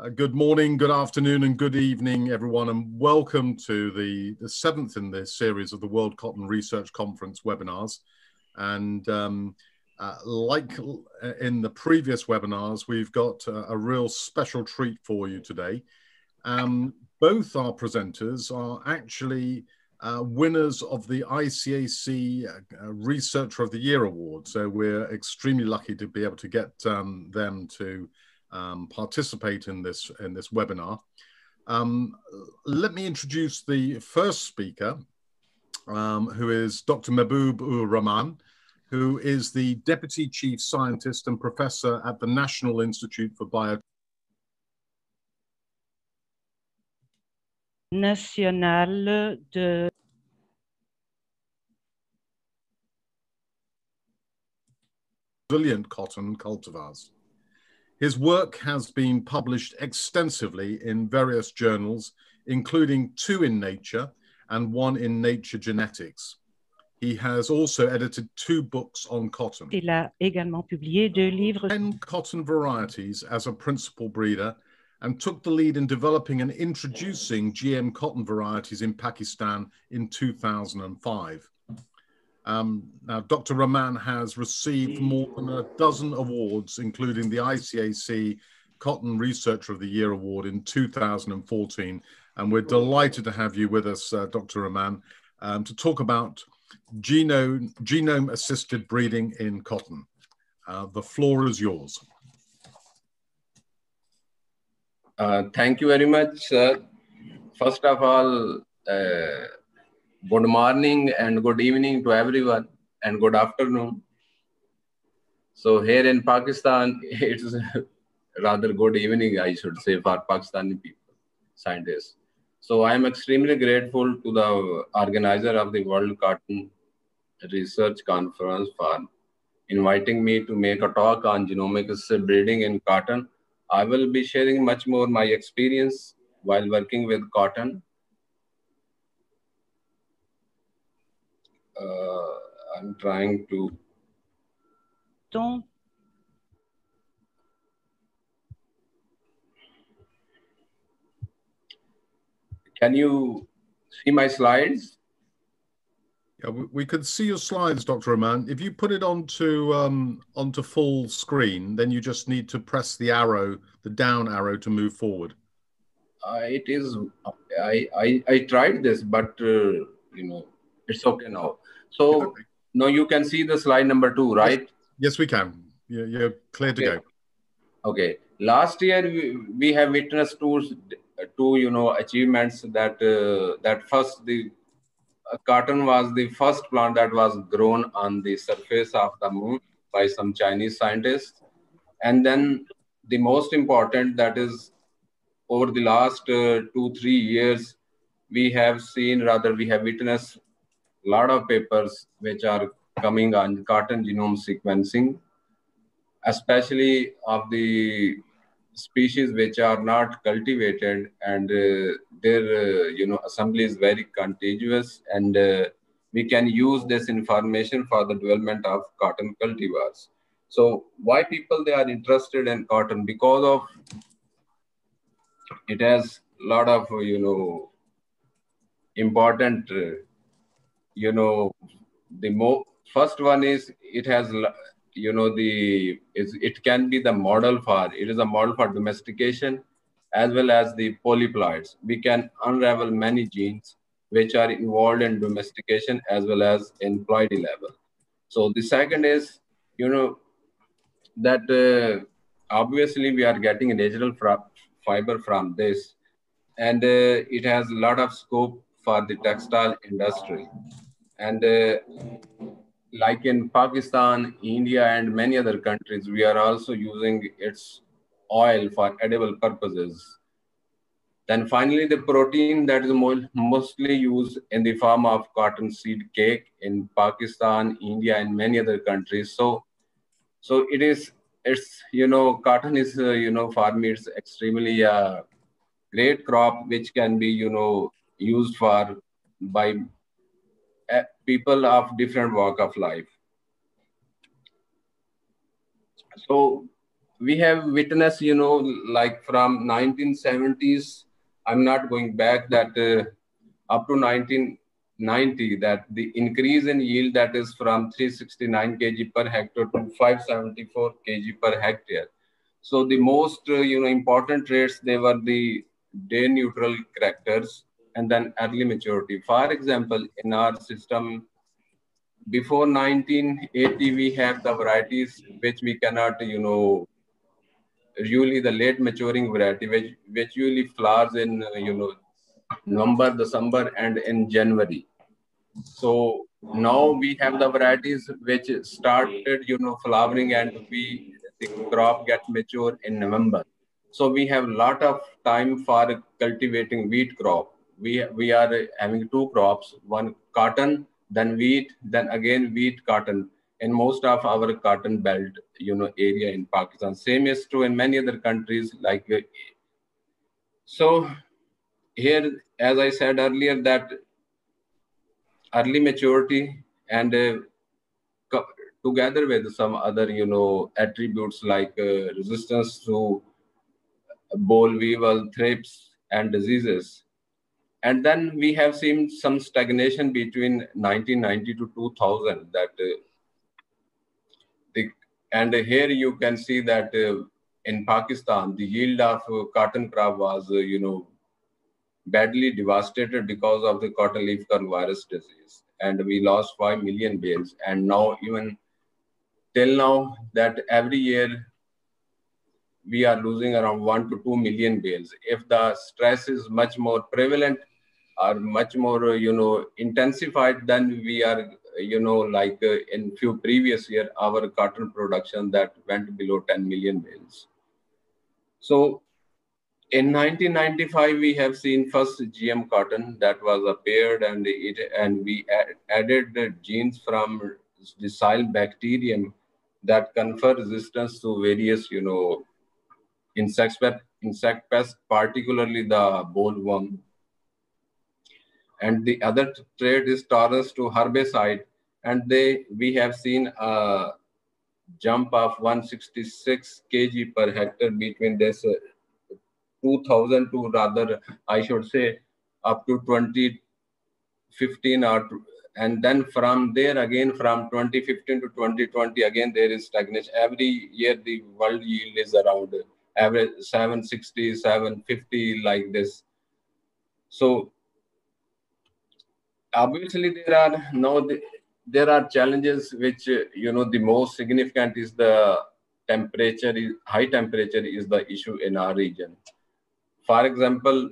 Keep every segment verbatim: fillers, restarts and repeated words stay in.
Uh, good morning, good afternoon, and good evening, everyone, and welcome to the, the seventh in this series of the World Cotton Research Conference webinars. And um, uh, like in the previous webinars, we've got a, a real special treat for you today. Um, both our presenters are actually uh, winners of the I C A C uh, Researcher of the Year Award. So we're extremely lucky to be able to get um, them to Um, participate in this in this webinar. Um, let me introduce the first speaker, um, who is Doctor Mehboob ur Rahman, who is the Deputy Chief Scientist and Professor at the National Institute for Bio National de Resilient Cotton Cultivars. His work has been published extensively in various journals, including two in Nature and one in Nature Genetics. He has also edited two books on cotton. Il a également publié deux livres. ten cotton varieties as a principal breeder and took the lead in developing and introducing G M cotton varieties in Pakistan in two thousand five. Um, now, Doctor Rahman has received more than a dozen awards, including the I C A C Cotton Researcher of the Year Award in two thousand fourteen. And we're delighted to have you with us, uh, Doctor Rahman, um, to talk about genome, genome-assisted breeding in cotton. Uh, the floor is yours. Uh, thank you very much, sir. First of all, uh, good morning and good evening to everyone, and good afternoon. So here in Pakistan, it's rather good evening, I should say, for Pakistani people, scientists. So I am extremely grateful to the organizer of the World Cotton Research Conference for inviting me to make a talk on genomic assisted breeding in cotton. I will be sharing much more my experience while working with cotton. Uh, I'm trying to. Don't. Can you see my slides? Yeah, we, we could see your slides, Doctor Rahman. If you put it onto um, onto full screen, then you just need to press the arrow, the down arrow, to move forward. Uh, it is. I I I tried this, but uh, you know, it's okay now. So okay. No, you can see the slide number two, right? Yes, yes we can. You're, you're clear okay. to go. Okay. Last year we, we have witnessed two, two you know achievements. That uh, that first the uh, cotton was the first plant that was grown on the surface of the moon by some Chinese scientists, and then the most important, that is, over the last uh, two three years, we have seen, rather we have witnessed a lot of papers which are coming on cotton genome sequencing, especially of the species which are not cultivated, and uh, their uh, you know assembly is very contiguous, and uh, we can use this information for the development of cotton cultivars. So why people they are interested in cotton? Because of it has a lot of you know important uh, you know the mo first one is it has you know the is it can be the model for it is a model for domestication as well as the polyploids. We can unravel many genes which are involved in domestication as well as in ploidy level. So the second is you know that uh, obviously we are getting natural fiber from this, and uh, it has a lot of scope for the textile industry. And uh, like in Pakistan, India, and many other countries, we are also using its oil for edible purposes. Then finally, the protein that is mo mostly used in the form of cotton seed cake in Pakistan, India, and many other countries. So, so it is, it's, you know, cotton is, uh, you know, for me, it's extremely uh, great crop, which can be, you know, used for by uh, people of different walk of life. So we have witnessed, you know, like from nineteen seventies, I'm not going back, that uh, up to nineteen ninety, that the increase in yield that is from three hundred sixty-nine kilograms per hectare to five hundred seventy-four kilograms per hectare. So the most, uh, you know, important traits, they were the day neutral characters and then early maturity. For example, in our system, before nineteen eighty, we have the varieties which we cannot, you know, usually the late maturing variety, which, which usually flowers in, uh, you know, November, December, and in January. So now we have the varieties which started, you know, flowering, and we, the crop gets mature in November. So we have a lot of time for cultivating wheat crop. We, we are having two crops, one cotton, then wheat, then again wheat, cotton, in most of our cotton belt, you know, area in Pakistan. Same is true in many other countries like, uh, so here, as I said earlier, that early maturity and uh, together with some other, you know, attributes like uh, resistance to boll weevil, thrips, and diseases. And then we have seen some stagnation between nineteen ninety to two thousand. That uh, the, and here you can see that uh, in Pakistan, the yield of uh, cotton crop was, uh, you know, badly devastated because of the cotton leaf curl virus disease, and we lost five million bales. And now, even till now, that every year we are losing around one to two million bales. If the stress is much more prevalent or much more, you know, intensified, then we are, you know, like uh, in few previous year, our cotton production that went below ten million bales. So in nineteen ninety-five, we have seen first G M cotton that was appeared, and it and we add, added the genes from the cyanobacterium that confer resistance to various, you know, insect insect pests, particularly the bollworm. And the other trait is tolerance to herbicide, and they we have seen a jump of one hundred sixty-six kilograms per hectare between this Uh, two thousand to, rather I should say, up to twenty fifteen, or and then from there again from twenty fifteen to twenty twenty, again there is stagnation. Every year the world yield is around average seven sixty, seven fifty, like this. So obviously there are now the, there are challenges which, uh, you know, the most significant is the temperature. Is high temperature is the issue in our region. For example,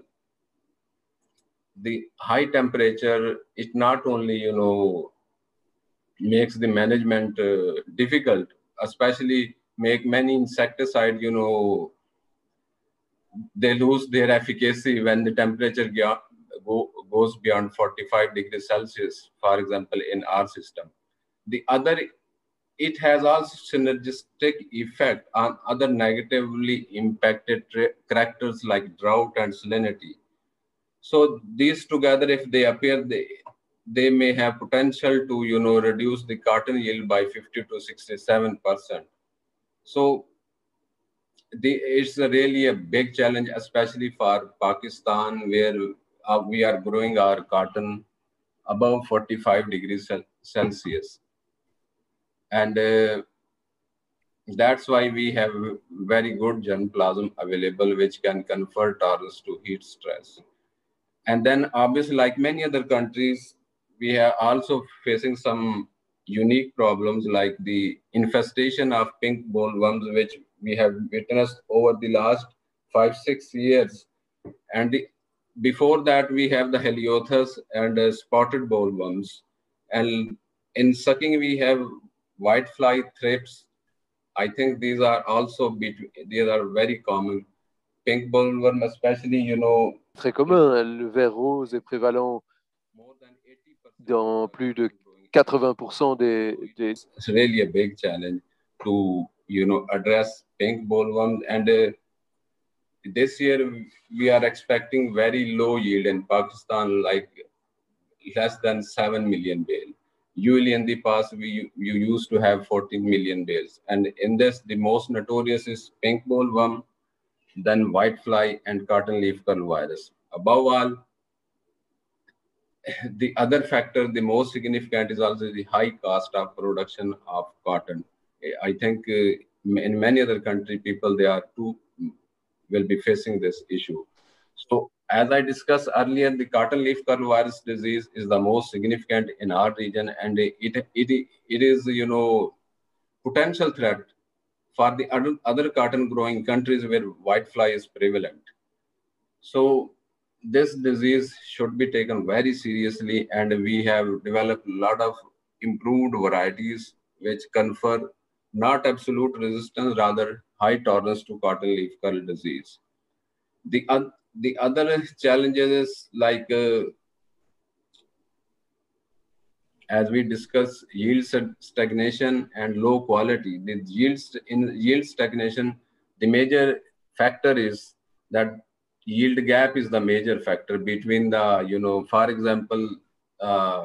the high temperature, it not only, you know, makes the management uh, difficult, especially make many insecticide, you know, they lose their efficacy when the temperature go, goes beyond forty-five degrees Celsius, for example, in our system. The other, it has also synergistic effect on other negatively impacted characters like drought and salinity. So these together, if they appear, they, they may have potential to, you know, reduce the cotton yield by fifty to sixty-seven percent. So the, it's a really a big challenge, especially for Pakistan, where uh, we are growing our cotton above forty-five degrees Celsius. And uh, that's why we have very good germplasm available, which can convert tolerance to heat stress. And then obviously, like many other countries, we are also facing some unique problems like the infestation of pink bollworms, which we have witnessed over the last five, six years. And the, before that, we have the Heliothus and uh, spotted bollworms. And in sucking, we have whitefly thrips. I think these are also, between, these are very common. Pink bollworm, especially, you know, très commun. Le ver rose est prévalent dans plus de eighty percent des, des... It's really a big challenge to, you know, address pink bollworm. And uh, this year we are expecting very low yield in Pakistan, like less than seven million bale. usually in the past, we you used to have fourteen million bales. And in this, the most notorious is pink bollworm, then whitefly and cotton leaf curl virus. Above all, the other factor, the most significant, is also the high cost of production of cotton. I think uh, in many other countries, people, they are too, will be facing this issue. So as I discussed earlier, the cotton leaf curl virus disease is the most significant in our region, and it, it, it is, you know, potential threat for the other, other cotton growing countries where whitefly is prevalent. So this disease should be taken very seriously, and we have developed a lot of improved varieties which confer not absolute resistance, rather high tolerance to cotton leaf curl disease. The, uh, the other challenges is like, uh, as we discuss, yield stagnation and low quality. The yields in yield stagnation, the major factor is that yield gap is the major factor between the, you know, for example, uh,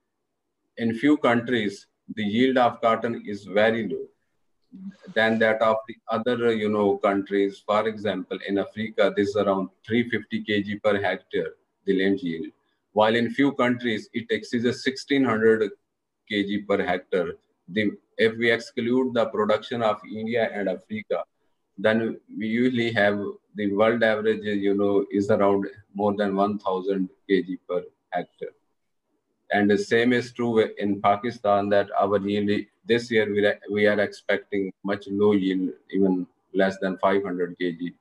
in few countries, the yield of cotton is very low than that of the other, you know, countries. For example, in Africa, this is around three hundred fifty kilograms per hectare, the land yield. While in few countries, it exceeds sixteen hundred kilograms per hectare. The, if we exclude the production of India and Africa, then we usually have the world average, you know, is around more than one thousand kilograms per hectare. And the same is true in Pakistan, that our yield this year, we are, we are expecting much low yield, even less than five hundred kilograms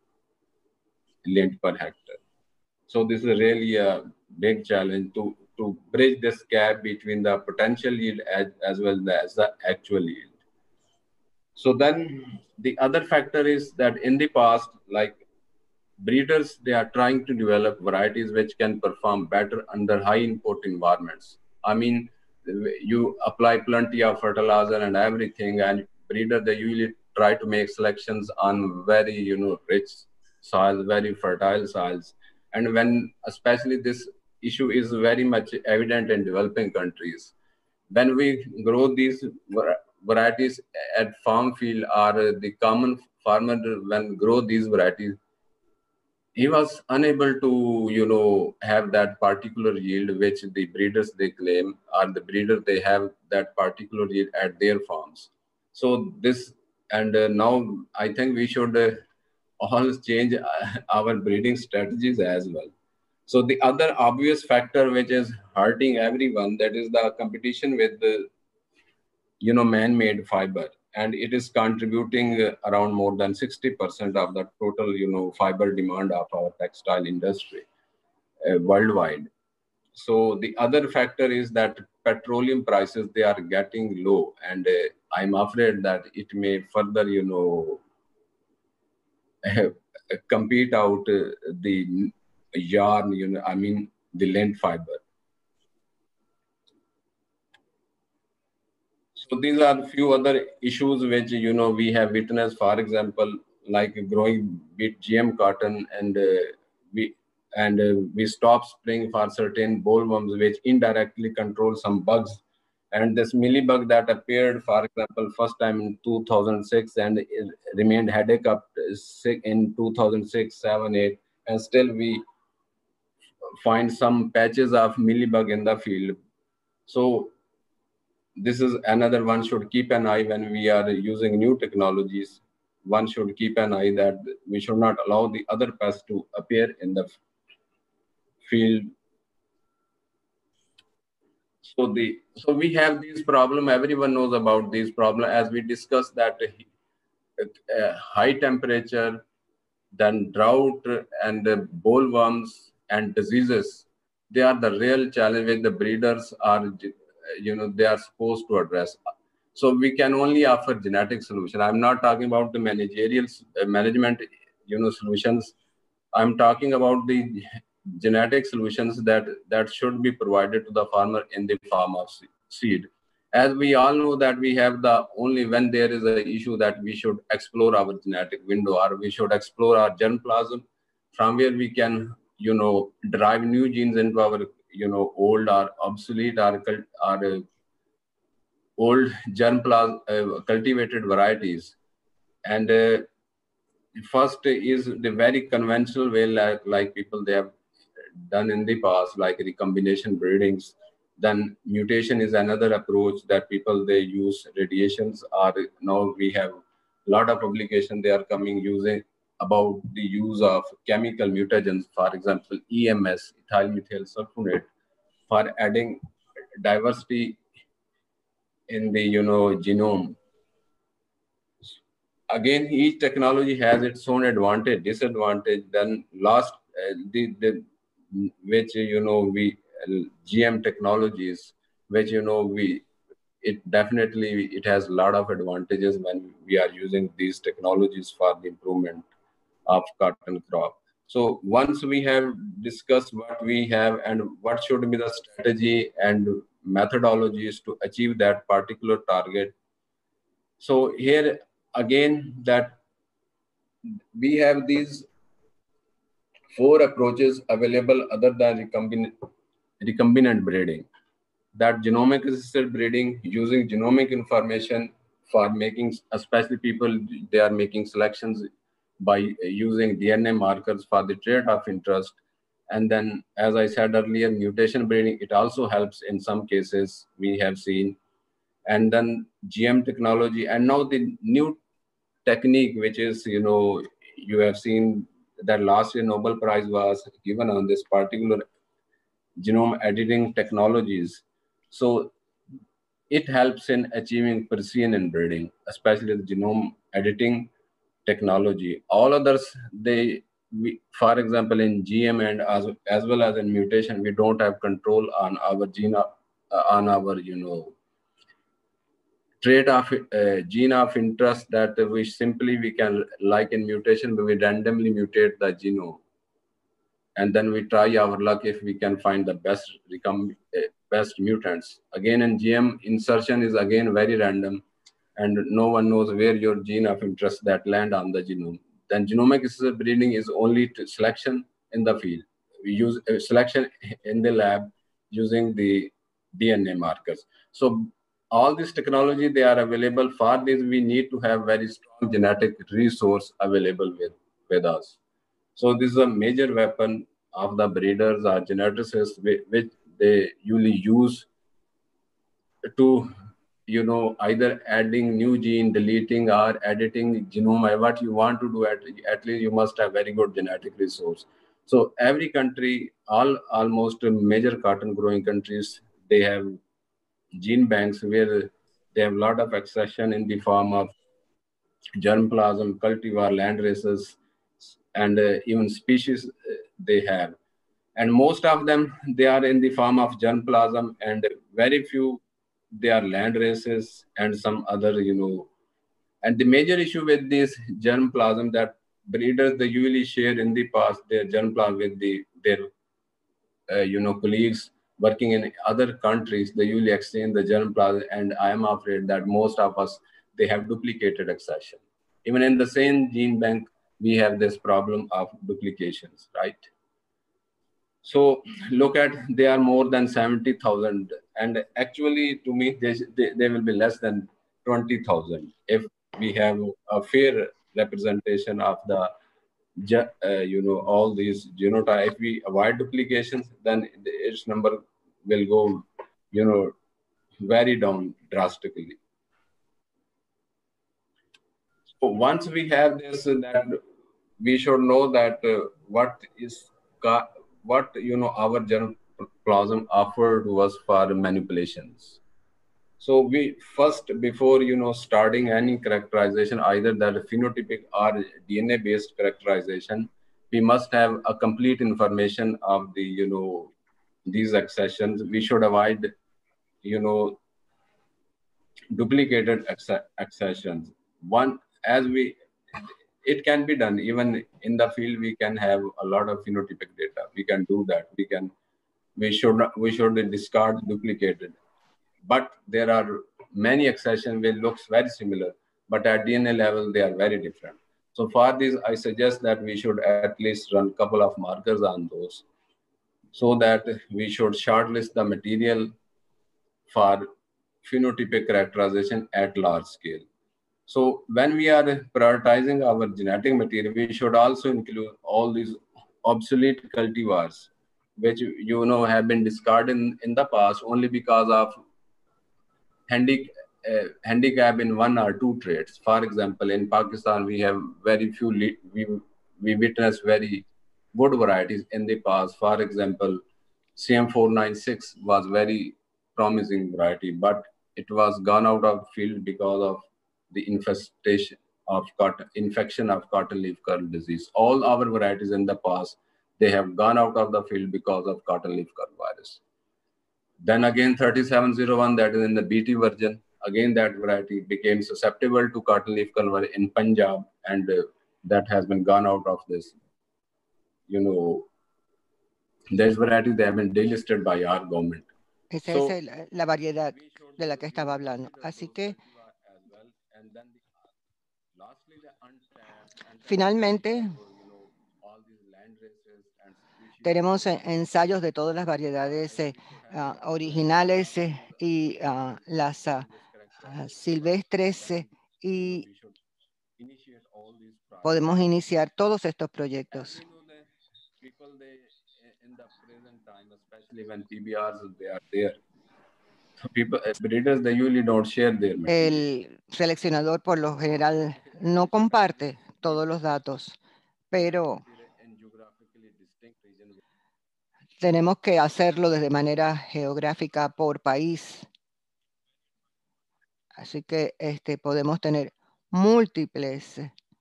lint per hectare. So this is really a big challenge to, to bridge this gap between the potential yield as, as well as the actual yield. So then the other factor is that in the past, like breeders, they are trying to develop varieties which can perform better under high input environments. I mean, you apply plenty of fertilizer and everything, and breeder, they usually try to make selections on very, you know, rich soils, very fertile soils. And when, especially this issue is very much evident in developing countries, when we grow these varieties at farm field, or the common farmer, when grow these varieties, he was unable to, you know, have that particular yield which the breeders they claim, or the breeder they have that particular yield at their farms. So this, and uh, now I think we should uh, all change our breeding strategies as well. So the other obvious factor which is hurting everyone, that is the competition with the, you know, man-made fiber. And it is contributing around more than sixty percent of the total, you know, fiber demand of our textile industry uh, worldwide. So the other factor is that petroleum prices, they are getting low, and uh, I'm afraid that it may further, you know, compete out uh, the yarn, you know, I mean, the lint fiber. So these are a few other issues which, you know, we have witnessed, for example, like growing with G M cotton, and uh, we and uh, we stop spraying for certain bollworms which indirectly control some bugs. And this millibug that appeared, for example, first time in two thousand six, and it remained headache up in two thousand six, seven, eight, and still we find some patches of millibug in the field. So this is another one should keep an eye when we are using new technologies. One should keep an eye that we should not allow the other pests to appear in the field. So the so we have these problem. Everyone knows about these problem, as we discussed that uh, high temperature, then drought, and uh, bollworms and diseases. They are the real challenge which the breeders are, you know, they are supposed to address. So we can only offer genetic solution. I'm not talking about the managerial uh, management, you know, solutions. I'm talking about the genetic solutions that that should be provided to the farmer in the form of seed. As we all know that we have the only when there is an issue that we should explore our genetic window, or we should explore our germplasm, from where we can, you know, derive new genes into our, you know, old or obsolete or, or uh, old germplasm uh, cultivated varieties. And uh, first is the very conventional way, like, like people they have done in the past, like recombination breedings. Then mutation is another approach that people they use. Radiations are now we have a lot of publication they are coming using about the use of chemical mutagens, for example, E M S, ethyl methyl sulfonate, for adding diversity in the you know genome. Again, each technology has its own advantage, disadvantage. Then last, uh, the, the which you know we uh, G M technologies, which you know we it definitely it has a lot of advantages when we are using these technologies for the improvement of cotton crop. So once we have discussed what we have and what should be the strategy and methodologies to achieve that particular target. So here again that we have these four approaches available other than recombinant, recombinant breeding. That genomic assisted breeding using genomic information for making, especially people, they are making selections by using D N A markers for the trait of interest. And then, as I said earlier, mutation breeding, it also helps in some cases we have seen. And then G M technology, and now the new technique, which is, you know, you have seen that last year Nobel Prize was given on this particular genome editing technologies. So it helps in achieving precision in breeding, especially the genome editing technology. All others, they, we, for example, in G M and as, as well as in mutation, we don't have control on our gene, uh, on our, you know, trait of uh, gene of interest that we simply we can, like in mutation, we randomly mutate the genome, and then we try our luck if we can find the best uh, best mutants. Again, in G M, insertion is again very random, and no one knows where your gene of interest that land on the genome. Then genomic assisted breeding is only to selection in the field. We use uh, selection in the lab using the D N A markers. So all this technology, they are available. For this, we need to have very strong genetic resource available with, with us. So this is a major weapon of the breeders or geneticists, which they usually use to, you know, either adding new gene, deleting, or editing genome. What you want to do, at, at least you must have very good genetic resource. So every country, all almost major cotton growing countries, they have gene banks where they have a lot of accession in the form of germplasm, cultivar, land races, and uh, even species uh, they have. And most of them, they are in the form of germplasm, and very few, they are land races and some other, you know. And the major issue with this germplasm that breeders, they usually share in the past their germplasm with the, their, uh, you know, colleagues working in other countries. They usually exchange the germplasm, and I am afraid that most of us, they have duplicated accession. Even in the same gene bank, we have this problem of duplications, right? So look at, they are more than seventy thousand, and actually to me, they, they, they will be less than twenty thousand if we have a fair representation of the, uh, you know, all these genotypes. If we avoid duplications, then its number will go, you know, very down drastically. So once we have this, uh, that we should know that uh, what is what you know our germplasm offered to us for manipulations. So we first, before you know starting any characterization, either that phenotypic or D N A based characterization, we must have a complete information of the you know these accessions. We should avoid you know duplicated accessions. One, as we, it can be done even in the field. We can have a lot of phenotypic data. We can do that. We can, we should not, we should discard duplicated. But there are many accessions which looks very similar, but at D N A level they are very different. So for this, I suggest that we should at least run a couple of markers on those, so that we should shortlist the material for phenotypic characterization at large scale. So when we are prioritizing our genetic material, we should also include all these obsolete cultivars, which you know have been discarded in, in the past only because of handic uh, handicap in one or two traits. For example, in Pakistan, we have very few, we, we witness very good varieties in the past. For example, C M four ninety-six was very promising variety, but it was gone out of field because of the infestation of cotton, infection of cotton leaf curl disease. All our varieties in the past, they have gone out of the field because of cotton leaf curl virus. Then again, thirty-seven oh one, that is in the B T version. Again, that variety became susceptible to cotton leaf curl virus in Punjab, and uh, that has been gone out of this. You know, these varieties, they have been delisted by our government. Esa So, es el- la variedad de la que estaba hablando. Así que, finalmente, tenemos eh, ensayos de todas las variedades eh, uh, originales eh, y uh, las uh, uh, silvestres eh, y podemos iniciar todos estos proyectos. El seleccionador por lo general no comparte todos los datos, pero tenemos que hacerlo de manera geográfica por país. Así que este, podemos tener múltiples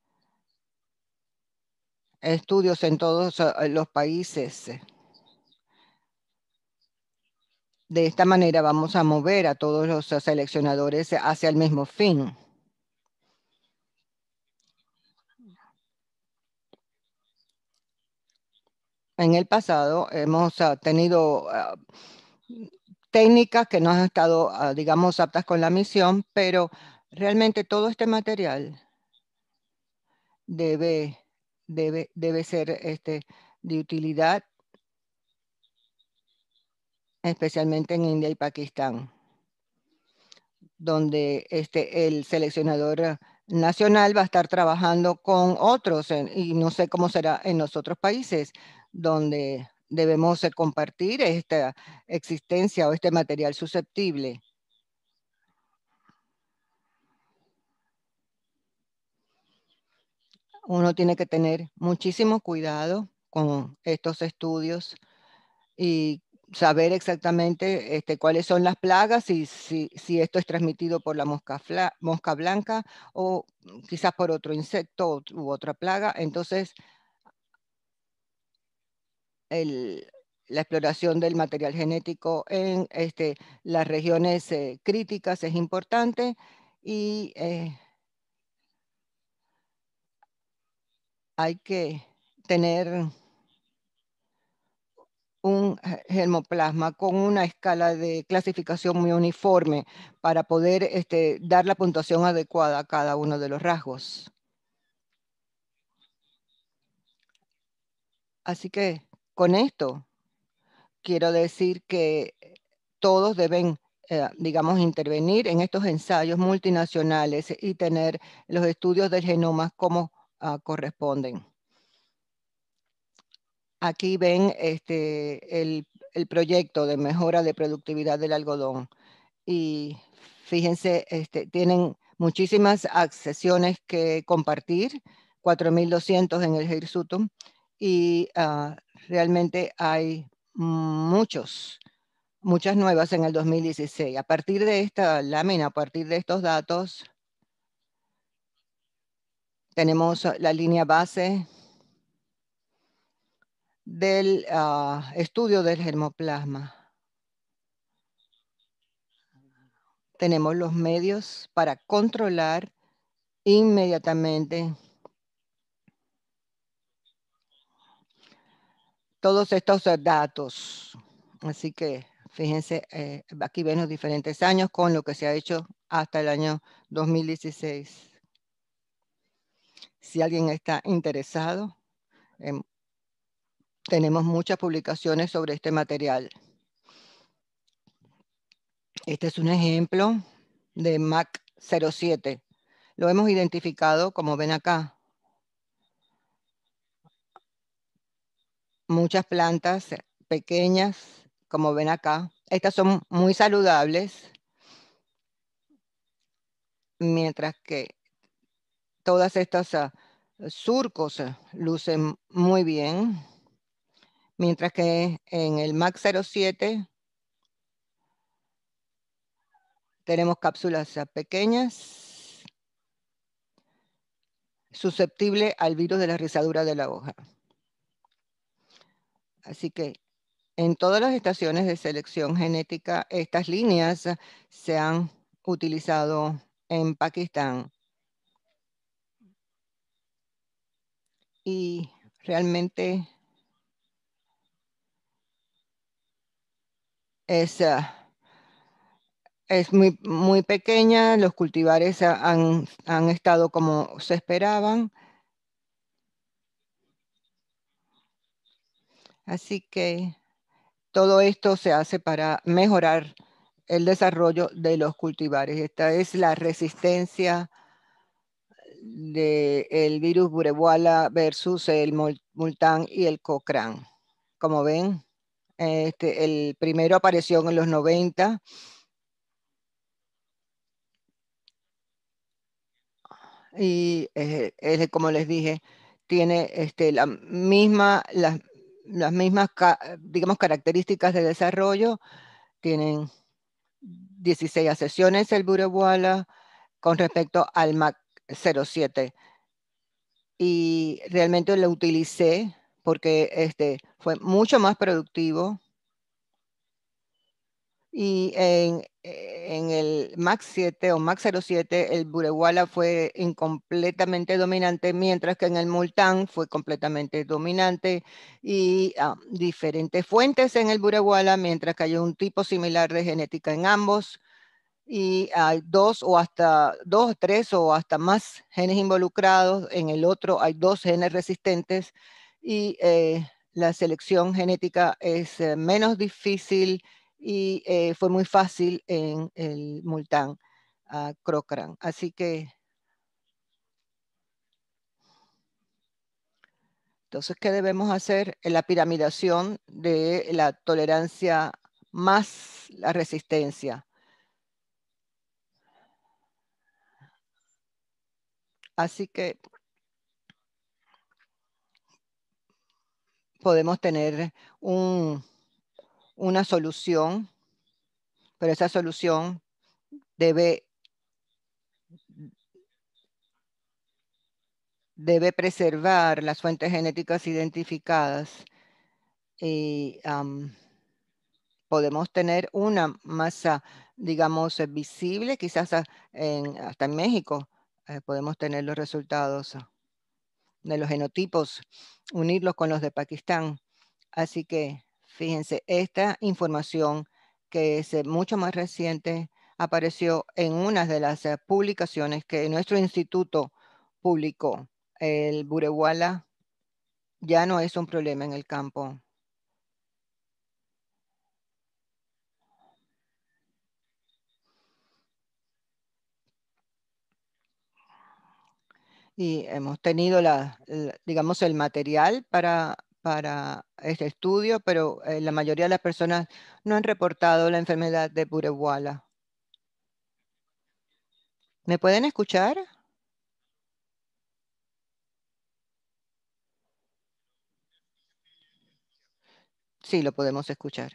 estudios en todos los países. De esta manera vamos a mover a todos los seleccionadores hacia el mismo fin. En el pasado hemos uh, tenido uh, técnicas que no han estado, uh, digamos, aptas con la misión, pero realmente todo este material debe, debe, debe ser este, de utilidad, especialmente en India y Pakistán, donde este, el seleccionador nacional va a estar trabajando con otros, en, y no sé cómo será en los otros países, donde debemos compartir esta existencia o este material susceptible. Uno tiene que tener muchísimo cuidado con estos estudios y saber exactamente este, cuáles son las plagas y si, si esto es transmitido por la mosca, fla, mosca blanca o quizás por otro insecto u otra plaga. Entonces, el, la exploración del material genético en este, las regiones eh, críticas es importante y eh, hay que tener un germoplasma con una escala de clasificación muy uniforme para poder este, dar la puntuación adecuada a cada uno de los rasgos. Así que con esto quiero decir que todos deben, eh, digamos, intervenir en estos ensayos multinacionales y tener los estudios del genoma como uh, corresponden. Aquí ven este, el, el proyecto de mejora de productividad del algodón. Y fíjense, este, tienen muchísimas accesiones que compartir, cuatro mil doscientos en el Hirsutum, y uh, realmente hay muchos, muchas nuevas en el dos mil dieciséis. A partir de esta lámina, a partir de estos datos, tenemos la línea base del uh, estudio del germoplasma. Tenemos los medios para controlar inmediatamente todos estos datos. Así que fíjense, eh, aquí ven los diferentes años con lo que se ha hecho hasta el año dos mil dieciséis. Si alguien está interesado, eh, tenemos muchas publicaciones sobre este material. Este es un ejemplo de M A C cero siete. Lo hemos identificado, como ven acá. Muchas plantas pequeñas, como ven acá. Estas son muy saludables, mientras que todas estas uh, surcos uh, lucen muy bien, mientras que en el M A C cero siete tenemos cápsulas uh, pequeñas, susceptibles al virus de la rizadura de la hoja. Así que en todas las estaciones de selección genética, estas líneas uh, se han utilizado en Pakistán. Y realmente es, uh, es muy, muy pequeña. Los cultivares uh, han, han estado como se esperaban. Así que todo esto se hace para mejorar el desarrollo de los cultivares. Esta es la resistencia del virus Burewala versus el Multán y el Cochrane. Como ven, este, el primero apareció en los noventa. Y eh, es, como les dije, tiene este, la misma, las, las mismas, digamos, características de desarrollo. Tienen dieciséis accesiones el Burewala con respecto al M A C cero siete. Y realmente lo utilicé porque este, fue mucho más productivo. Y en, en el M A C siete o M A C cero siete, el Burewala fue incompletamente dominante, mientras que en el Multán fue completamente dominante. Y uh, diferentes fuentes en el Burewala, mientras que hay un tipo similar de genética en ambos. Y hay dos o hasta dos, tres o hasta más genes involucrados. En el otro hay dos genes resistentes. Y eh, la selección genética es eh, menos difícil y eh, fue muy fácil en el Multán uh, Cochrane. Así que, entonces, ¿qué debemos hacer? En la piramidación de la tolerancia más la resistencia. Así que podemos tener un, una solución, pero esa solución debe debe preservar las fuentes genéticas identificadas y um, podemos tener una masa, digamos, visible, quizás en, hasta en México eh, podemos tener los resultados de los genotipos, unirlos con los de Pakistán. Así que, fíjense, esta información que es eh, mucho más reciente apareció en una de las eh, publicaciones que nuestro instituto publicó. El Burewala ya no es un problema en el campo. Y hemos tenido, la, la, digamos, el material para, para este estudio, pero eh, la mayoría de las personas no han reportado la enfermedad de Burewala. ¿Me pueden escuchar? Sí, lo podemos escuchar.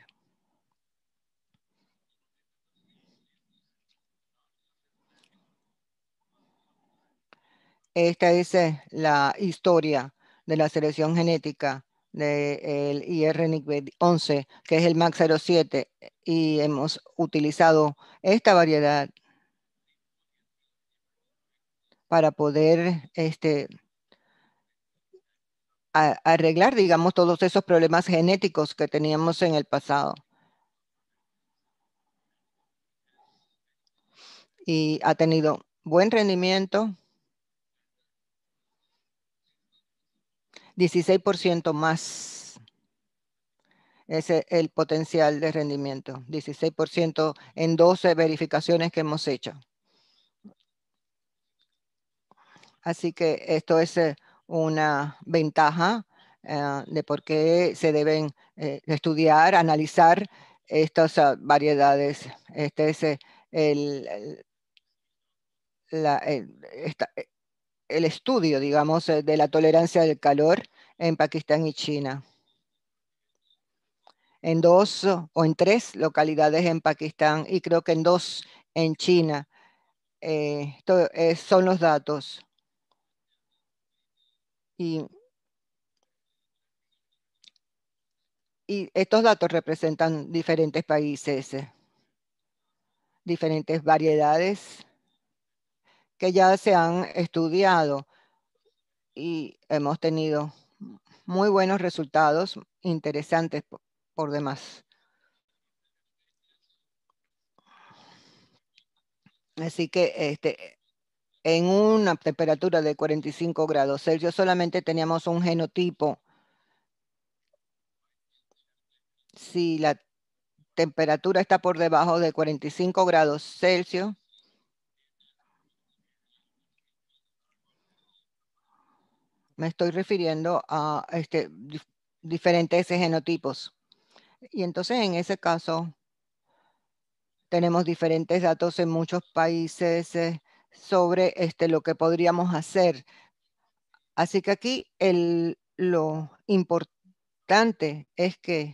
Esta es eh, la historia de la selección genética del I R N I C once, que es el M A C cero siete, y hemos utilizado esta variedad para poder este, a, arreglar, digamos, todos esos problemas genéticos que teníamos en el pasado. Y ha tenido buen rendimiento, dieciséis por ciento más Ese es el potencial de rendimiento, dieciséis por ciento en doce verificaciones que hemos hecho. Así que esto es eh, una ventaja eh, de por qué se deben eh, estudiar, analizar estas uh, variedades. Este es eh, el, el, la, el, esta, el estudio, digamos, eh, de la tolerancia del calor en Pakistán y China. En dos o en tres localidades en Pakistán y creo que en dos en China. Eh, esto es, son los datos. Y, y estos datos representan diferentes países, eh, diferentes variedades que ya se han estudiado y hemos tenido muy buenos resultados, interesantes por, por demás. Así que este, en una temperatura de cuarenta y cinco grados Celsius solamente teníamos un genotipo. Si la temperatura está por debajo de cuarenta y cinco grados Celsius, me estoy refiriendo a este, dif diferentes genotipos. Y entonces en ese caso tenemos diferentes datos en muchos países eh, sobre este, lo que podríamos hacer. Así que aquí el, lo importante es que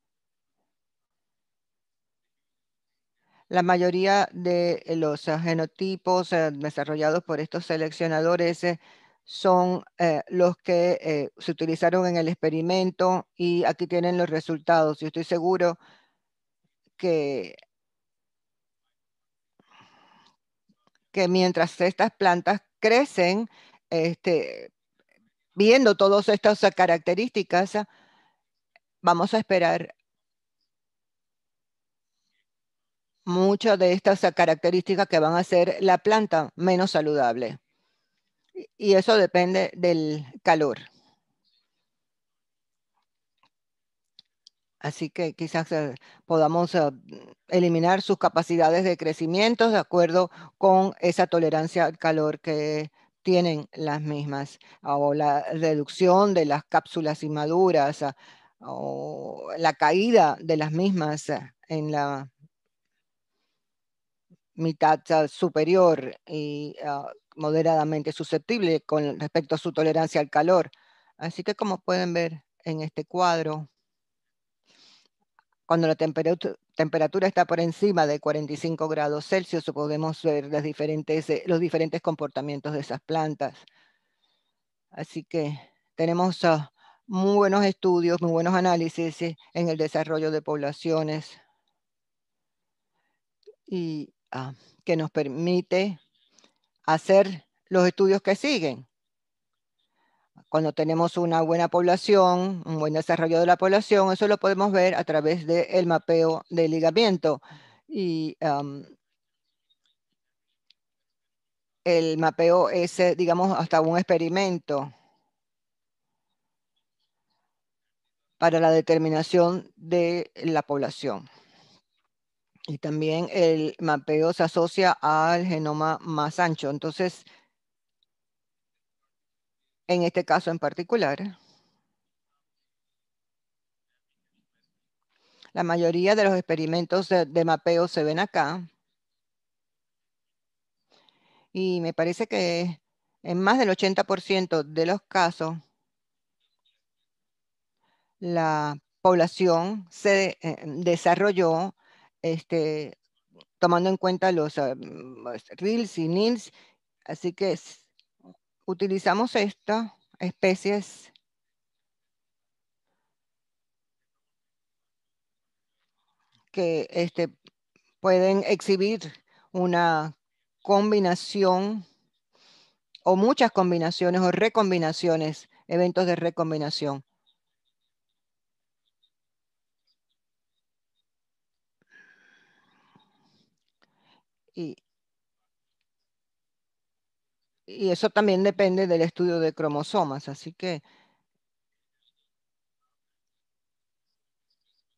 la mayoría de los uh, genotipos uh, desarrollados por estos seleccionadores uh, son uh, los que uh, se utilizaron en el experimento y aquí tienen los resultados. Yo estoy seguro que, que mientras estas plantas crecen, este, viendo todas estas uh, características, uh, vamos a esperar muchas de estas uh, características que van a hacer la planta menos saludable. Y eso depende del calor. Así que quizás eh, podamos eh, eliminar sus capacidades de crecimiento de acuerdo con esa tolerancia al calor que tienen las mismas, o la reducción de las cápsulas inmaduras, a, o la caída de las mismas a, en la mitad a, superior y uh, moderadamente susceptible con respecto a su tolerancia al calor. Así que como pueden ver en este cuadro, cuando la temperatura, temperatura está por encima de cuarenta y cinco grados Celsius, podemos ver las diferentes, eh, los diferentes comportamientos de esas plantas. Así que tenemos uh, muy buenos estudios, muy buenos análisis eh, en el desarrollo de poblaciones y uh, que nos permite hacer los estudios que siguen. Cuando tenemos una buena población, un buen desarrollo de la población, eso lo podemos ver a través del mapeo de ligamiento. Y um, el mapeo es, digamos, hasta un experimento para la determinación de la población. Y también el mapeo se asocia al genoma más ancho. Entonces, en este caso en particular, la mayoría de los experimentos de, de mapeo se ven acá. Y me parece que en más del ochenta por ciento de los casos, la población se eh, desarrolló este, tomando en cuenta los uh, R I L S y N I L S. Así que utilizamos estas especies que este, pueden exhibir una combinación o muchas combinaciones o recombinaciones, eventos de recombinación. Y, y eso también depende del estudio de cromosomas, así que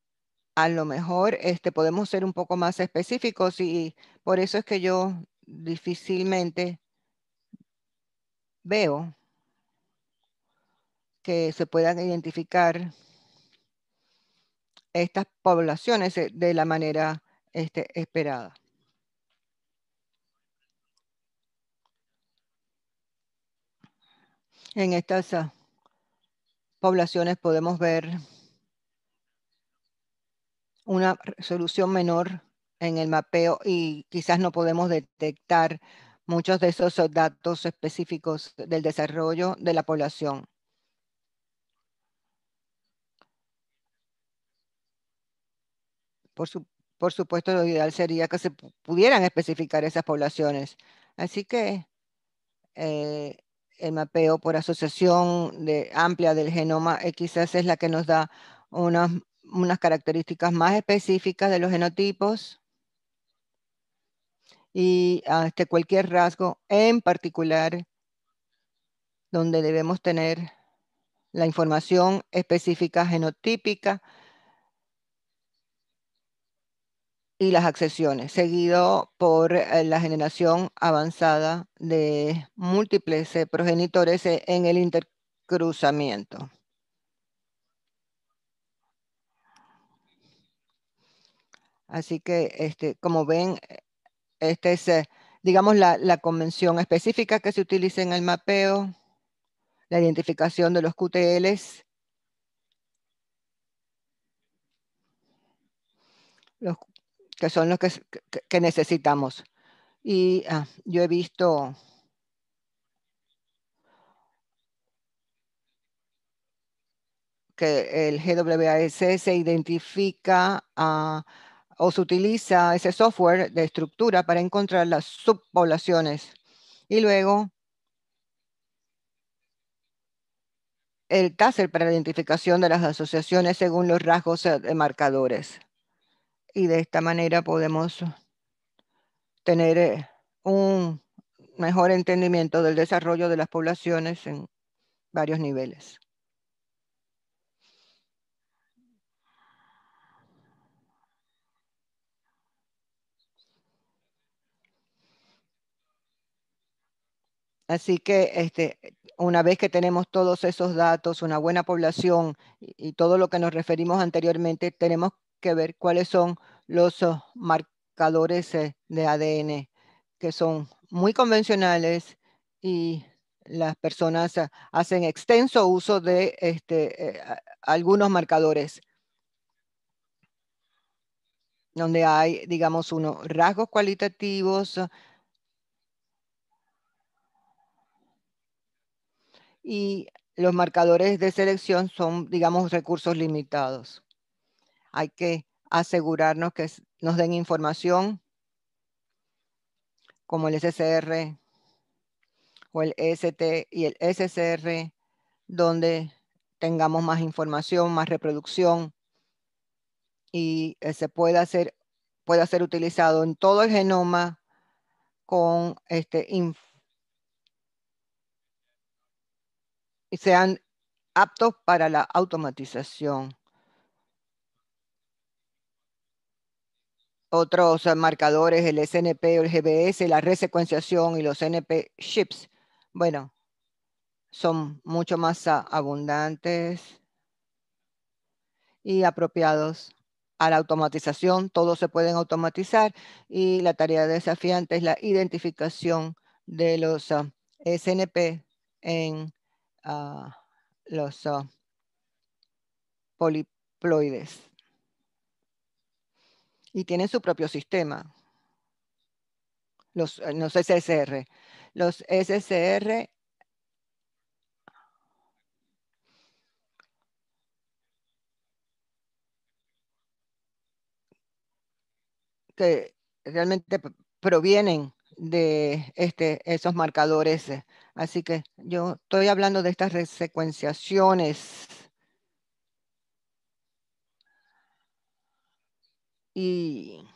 a lo mejor este, podemos ser un poco más específicos y por eso es que yo difícilmente veo que se puedan identificar estas poblaciones eh, de la manera este, esperada. En estas uh, poblaciones podemos ver una resolución menor en el mapeo y quizás no podemos detectar muchos de esos datos específicos del desarrollo de la población. Por, su, por supuesto, lo ideal sería que se pudieran especificar esas poblaciones. Así que eh, el mapeo por asociación de, amplia del genoma eh, quizás es la que nos da unas, unas características más específicas de los genotipos y este, cualquier rasgo en particular donde debemos tener la información específica genotípica y las accesiones, seguido por eh, la generación avanzada de múltiples eh, progenitores eh, en el intercruzamiento. Así que, este, como ven, esta es, eh, digamos, la, la convención específica que se utiliza en el mapeo, la identificación de los Q T Ls, los, que son los que, que, que necesitamos. Y ah, yo he visto que el G W A S se identifica uh, o se utiliza ese software de estructura para encontrar las subpoblaciones. Y luego el taser para la identificación de las asociaciones según los rasgos de marcadores. Y de esta manera podemos tener eh, un mejor entendimiento del desarrollo de las poblaciones en varios niveles. Así que este, una vez que tenemos todos esos datos, una buena población y, y todo lo que nos referimos anteriormente, tenemos que ver cuáles son los uh, marcadores eh, de A D N que son muy convencionales y las personas uh, hacen extenso uso de este, eh, algunos marcadores donde hay, digamos, unos rasgos cualitativos uh, y los marcadores de selección son, digamos, recursos limitados. Hay que asegurarnos que nos den información como el S C R o el E S T y el S C R, donde tengamos más información, más reproducción y eh, se pueda hacer, pueda ser utilizado en todo el genoma con este inf y sean aptos para la automatización. Otros marcadores, el S N P o el G B S, la resecuenciación y los N P chips, bueno, son mucho más abundantes y apropiados a la automatización. Todos se pueden automatizar y la tarea desafiante es la identificación de los uh, S N P en uh, los uh, poliploides. Y tienen su propio sistema. Los, los S S R. Los S S R que realmente provienen de este, esos marcadores. Así que yo estoy hablando de estas resecuenciaciones y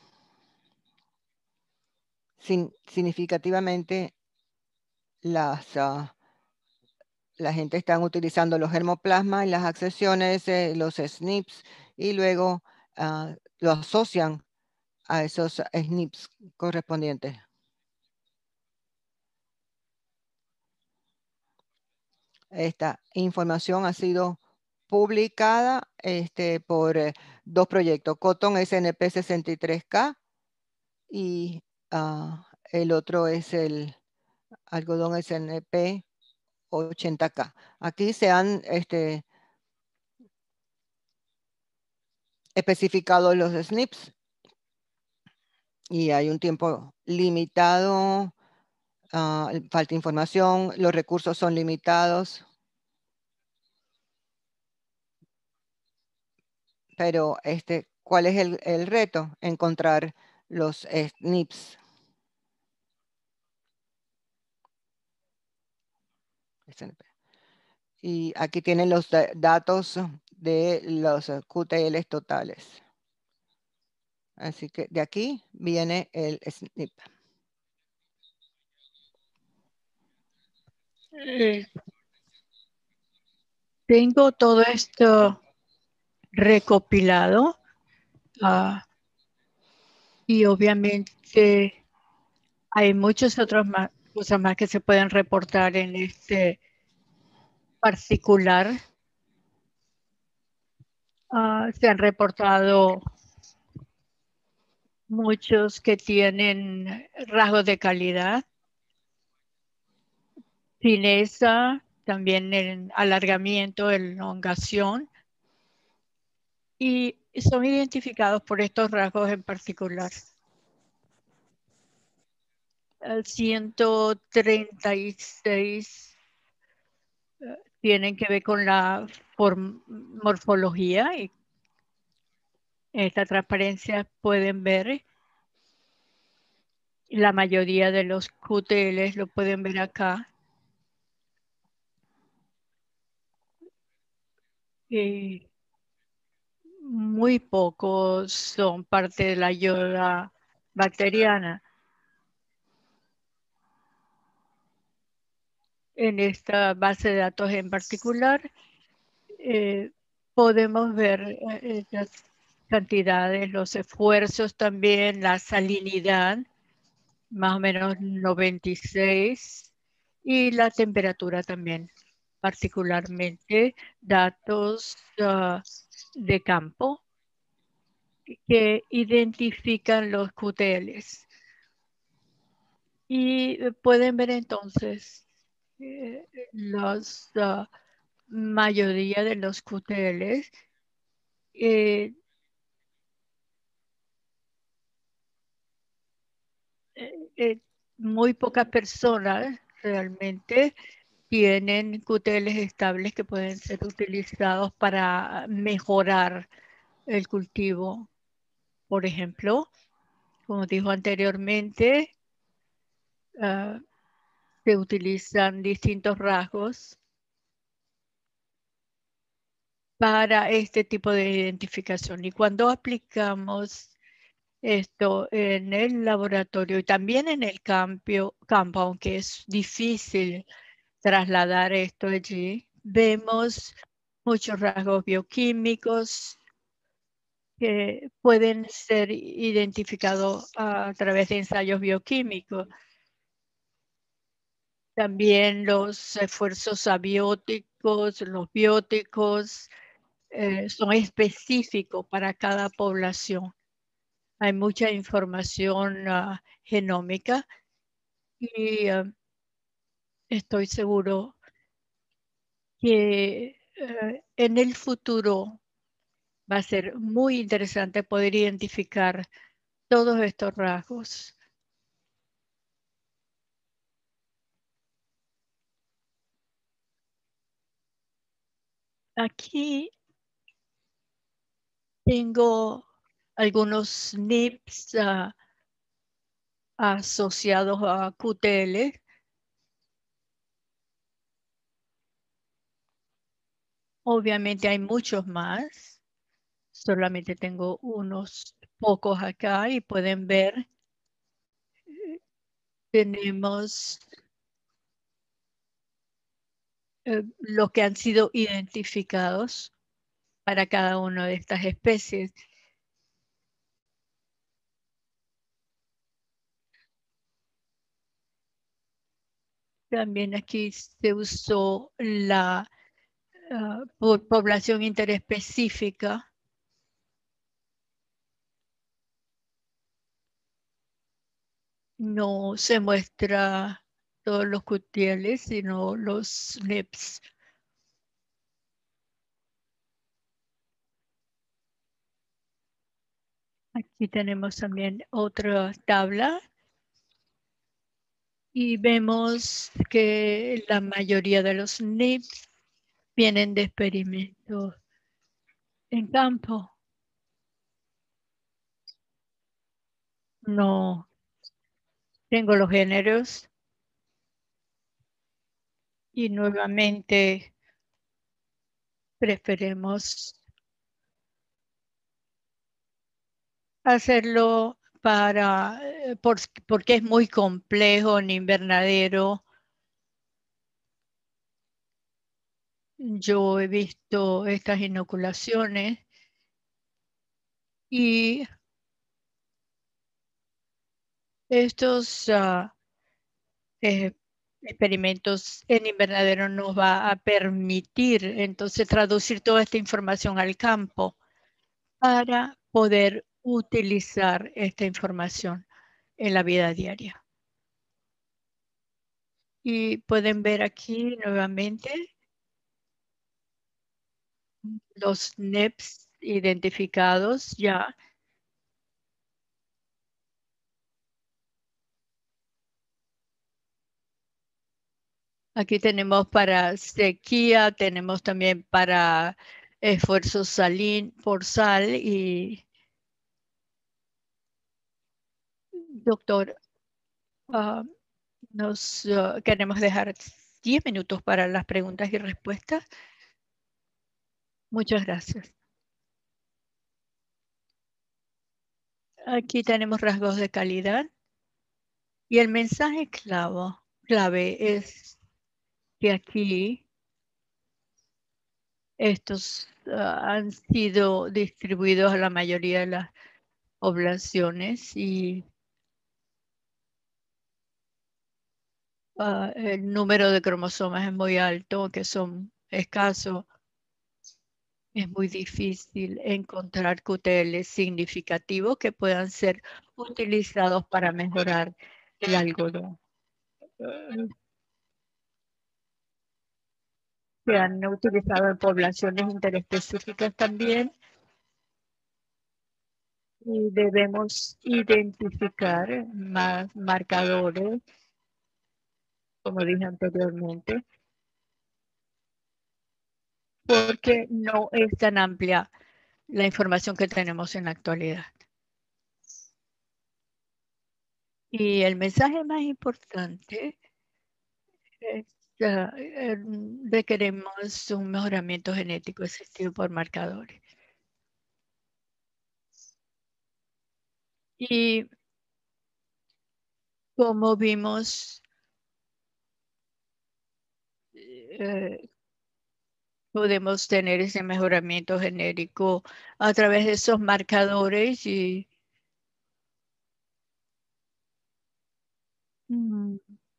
sin, significativamente las, uh, la gente está utilizando los germoplasmas y las accesiones, eh, los S N Ps y luego uh, lo asocian a esos S N Ps correspondientes. Esta información ha sido publicada este, por eh, dos proyectos, Cotton S N P sesenta y tres K y uh, el otro es el algodón S N P ochenta K. Aquí se han este, especificado los S N Ps y hay un tiempo limitado, uh, falta información, los recursos son limitados. Pero este, ¿cuál es el, el reto? Encontrar los S N Ps. Y aquí tienen los da datos de los Q T Ls totales. Así que de aquí viene el S N P. Eh, tengo todo esto recopilado uh, y obviamente hay muchas otras más, cosas más que se pueden reportar en este particular. Uh, se han reportado muchos que tienen rasgos de calidad, fineza, también el alargamiento, elongación, y son identificados por estos rasgos en particular. El ciento treinta y seis uh, tienen que ver con la morfología, y esta transparencia pueden ver la mayoría de los Q T Ls, lo pueden ver acá. Y muy pocos son parte de la yoda bacteriana. En esta base de datos en particular, eh, podemos ver eh, las cantidades, los esfuerzos también, la salinidad, más o menos noventa y seis, y la temperatura también, particularmente datos uh, de campo que identifican los Q T Ls. Y pueden ver entonces eh, los uh, mayoría de los Q T Ls eh, eh, muy pocas personas realmente tienen Q T Ls estables que pueden ser utilizados para mejorar el cultivo. Por ejemplo, como dijo anteriormente, uh, se utilizan distintos rasgos para este tipo de identificación. Y cuando aplicamos esto en el laboratorio y también en el campo, campo, aunque es difícil trasladar esto allí, vemos muchos rasgos bioquímicos que pueden ser identificados a través de ensayos bioquímicos. También los esfuerzos abióticos, los bióticos, eh, son específicos para cada población. Hay mucha información uh, genómica y uh, estoy seguro que uh, en el futuro va a ser muy interesante poder identificar todos estos rasgos. Aquí tengo algunos N I Ps uh, asociados a Q T L. Obviamente hay muchos más. Solamente tengo unos pocos acá y pueden ver. Tenemos eh, los que han sido identificados para cada una de estas especies. También aquí se usó la uh, po- población interespecífica. No se muestra todos los cutiales, sino los N I P S. Aquí tenemos también otra tabla y vemos que la mayoría de los N I P S vienen de experimentos en campo. No tengo los géneros y nuevamente preferimos hacerlo para, eh, por, porque es muy complejo en invernadero. Yo he visto estas inoculaciones y estos uh, eh, experimentos en invernadero nos va a permitir entonces traducir toda esta información al campo para poder utilizar esta información en la vida diaria. Y pueden ver aquí nuevamente los N I P S identificados ya. Aquí tenemos para sequía, tenemos también para esfuerzo salín por sal y doctor, uh, nos uh, queremos dejar diez minutos para las preguntas y respuestas. Muchas gracias. Aquí tenemos rasgos de calidad y el mensaje clave, clave es que aquí estos uh, han sido distribuidos a la mayoría de las poblaciones y uh, el número de cromosomas es muy alto, que son escasos. Es muy difícil encontrar Q T L significativos que puedan ser utilizados para mejorar el algodón. Se han utilizado en poblaciones interespecíficas también. Y debemos identificar más marcadores, como dije anteriormente, porque no es tan amplia la información que tenemos en la actualidad. Y el mensaje más importante es que uh, requeremos un mejoramiento genético asistido por marcadores. Y como vimos, eh, podemos tener ese mejoramiento genérico a través de esos marcadores y mm,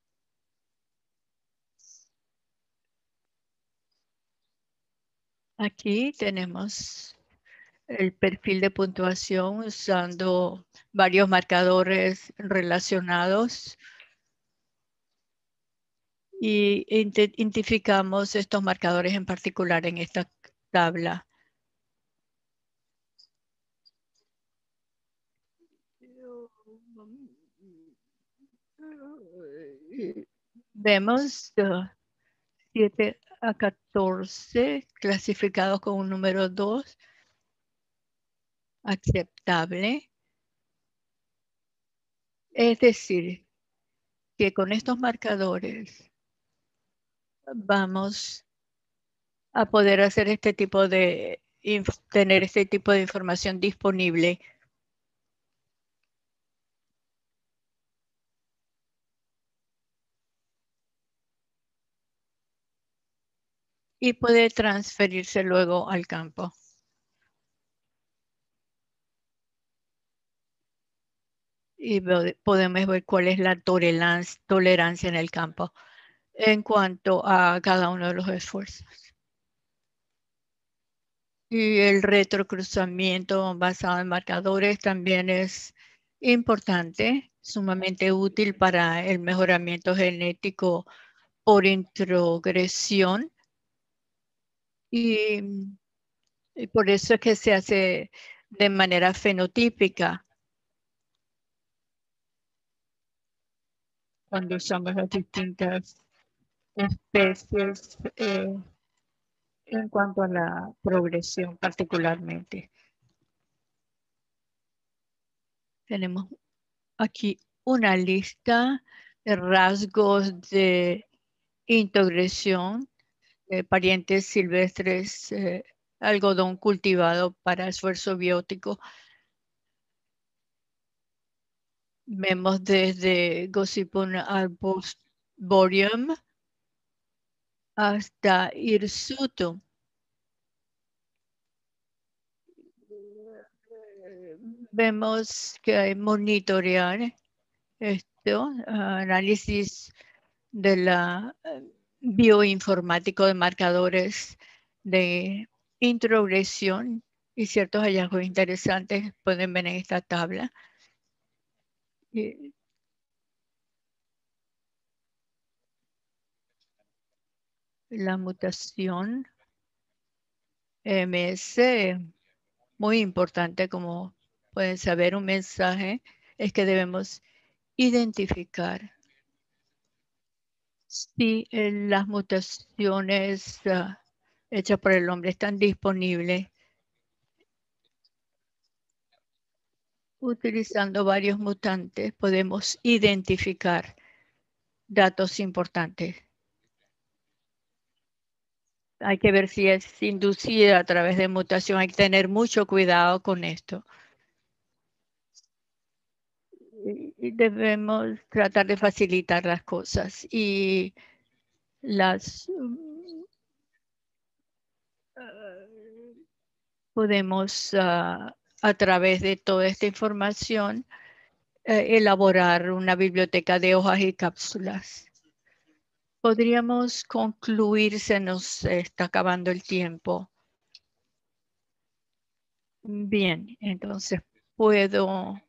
aquí tenemos el perfil de puntuación usando varios marcadores relacionados y identificamos estos marcadores en particular en esta tabla. Vemos uh, siete a catorce clasificados con un número dos aceptable. Es decir, que con estos marcadores vamos a poder hacer este tipo de, tener este tipo de información disponible. Y puede transferirse luego al campo. Y podemos ver cuál es la tolerancia, tolerancia en el campo. en cuanto a cada uno de los esfuerzos. Y el retrocruzamiento basado en marcadores también es importante, sumamente útil para el mejoramiento genético por introgresión. Y, y por eso es que se hace de manera fenotípica cuando usamos las distintas especies eh, en cuanto a la progresión particularmente. Tenemos aquí una lista de rasgos de introgresión de parientes silvestres, eh, algodón cultivado para esfuerzo biótico. Vemos desde Gossypum arboreum hasta Hirsutum. Vemos que hay monitorear esto, análisis de la bioinformático de marcadores de introgresión y ciertos hallazgos interesantes pueden ver en esta tabla. Y la mutación M S, muy importante, como pueden saber, un mensaje es que debemos identificar si eh, las mutaciones uh, hechas por el hombre están disponibles utilizando varios mutantes. Podemos identificar datos importantes. Hay que ver si es inducida a través de mutación. Hay que tener mucho cuidado con esto. Y debemos tratar de facilitar las cosas y las uh, podemos uh, a través de toda esta información eh, elaborar una biblioteca de hojas y cápsulas. Podríamos concluir, se nos está acabando el tiempo. Bien, entonces puedo,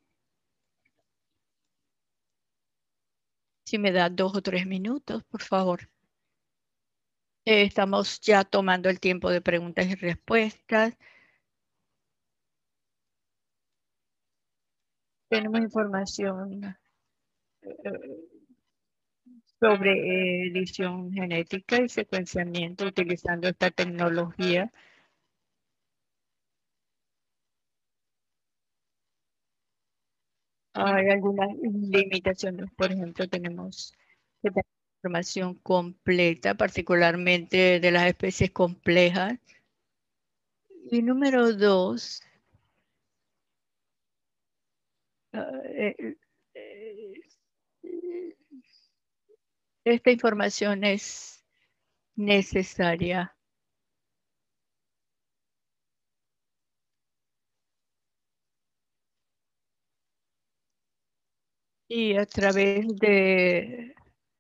si me da dos o tres minutos, por favor. Eh, estamos ya tomando el tiempo de preguntas y respuestas. Tenemos información eh, sobre edición genética y secuenciamiento utilizando esta tecnología. Hay algunas limitaciones, por ejemplo, tenemos que tener información completa, particularmente de las especies complejas. Y número dos, uh, eh, eh, esta información es necesaria. Y a través de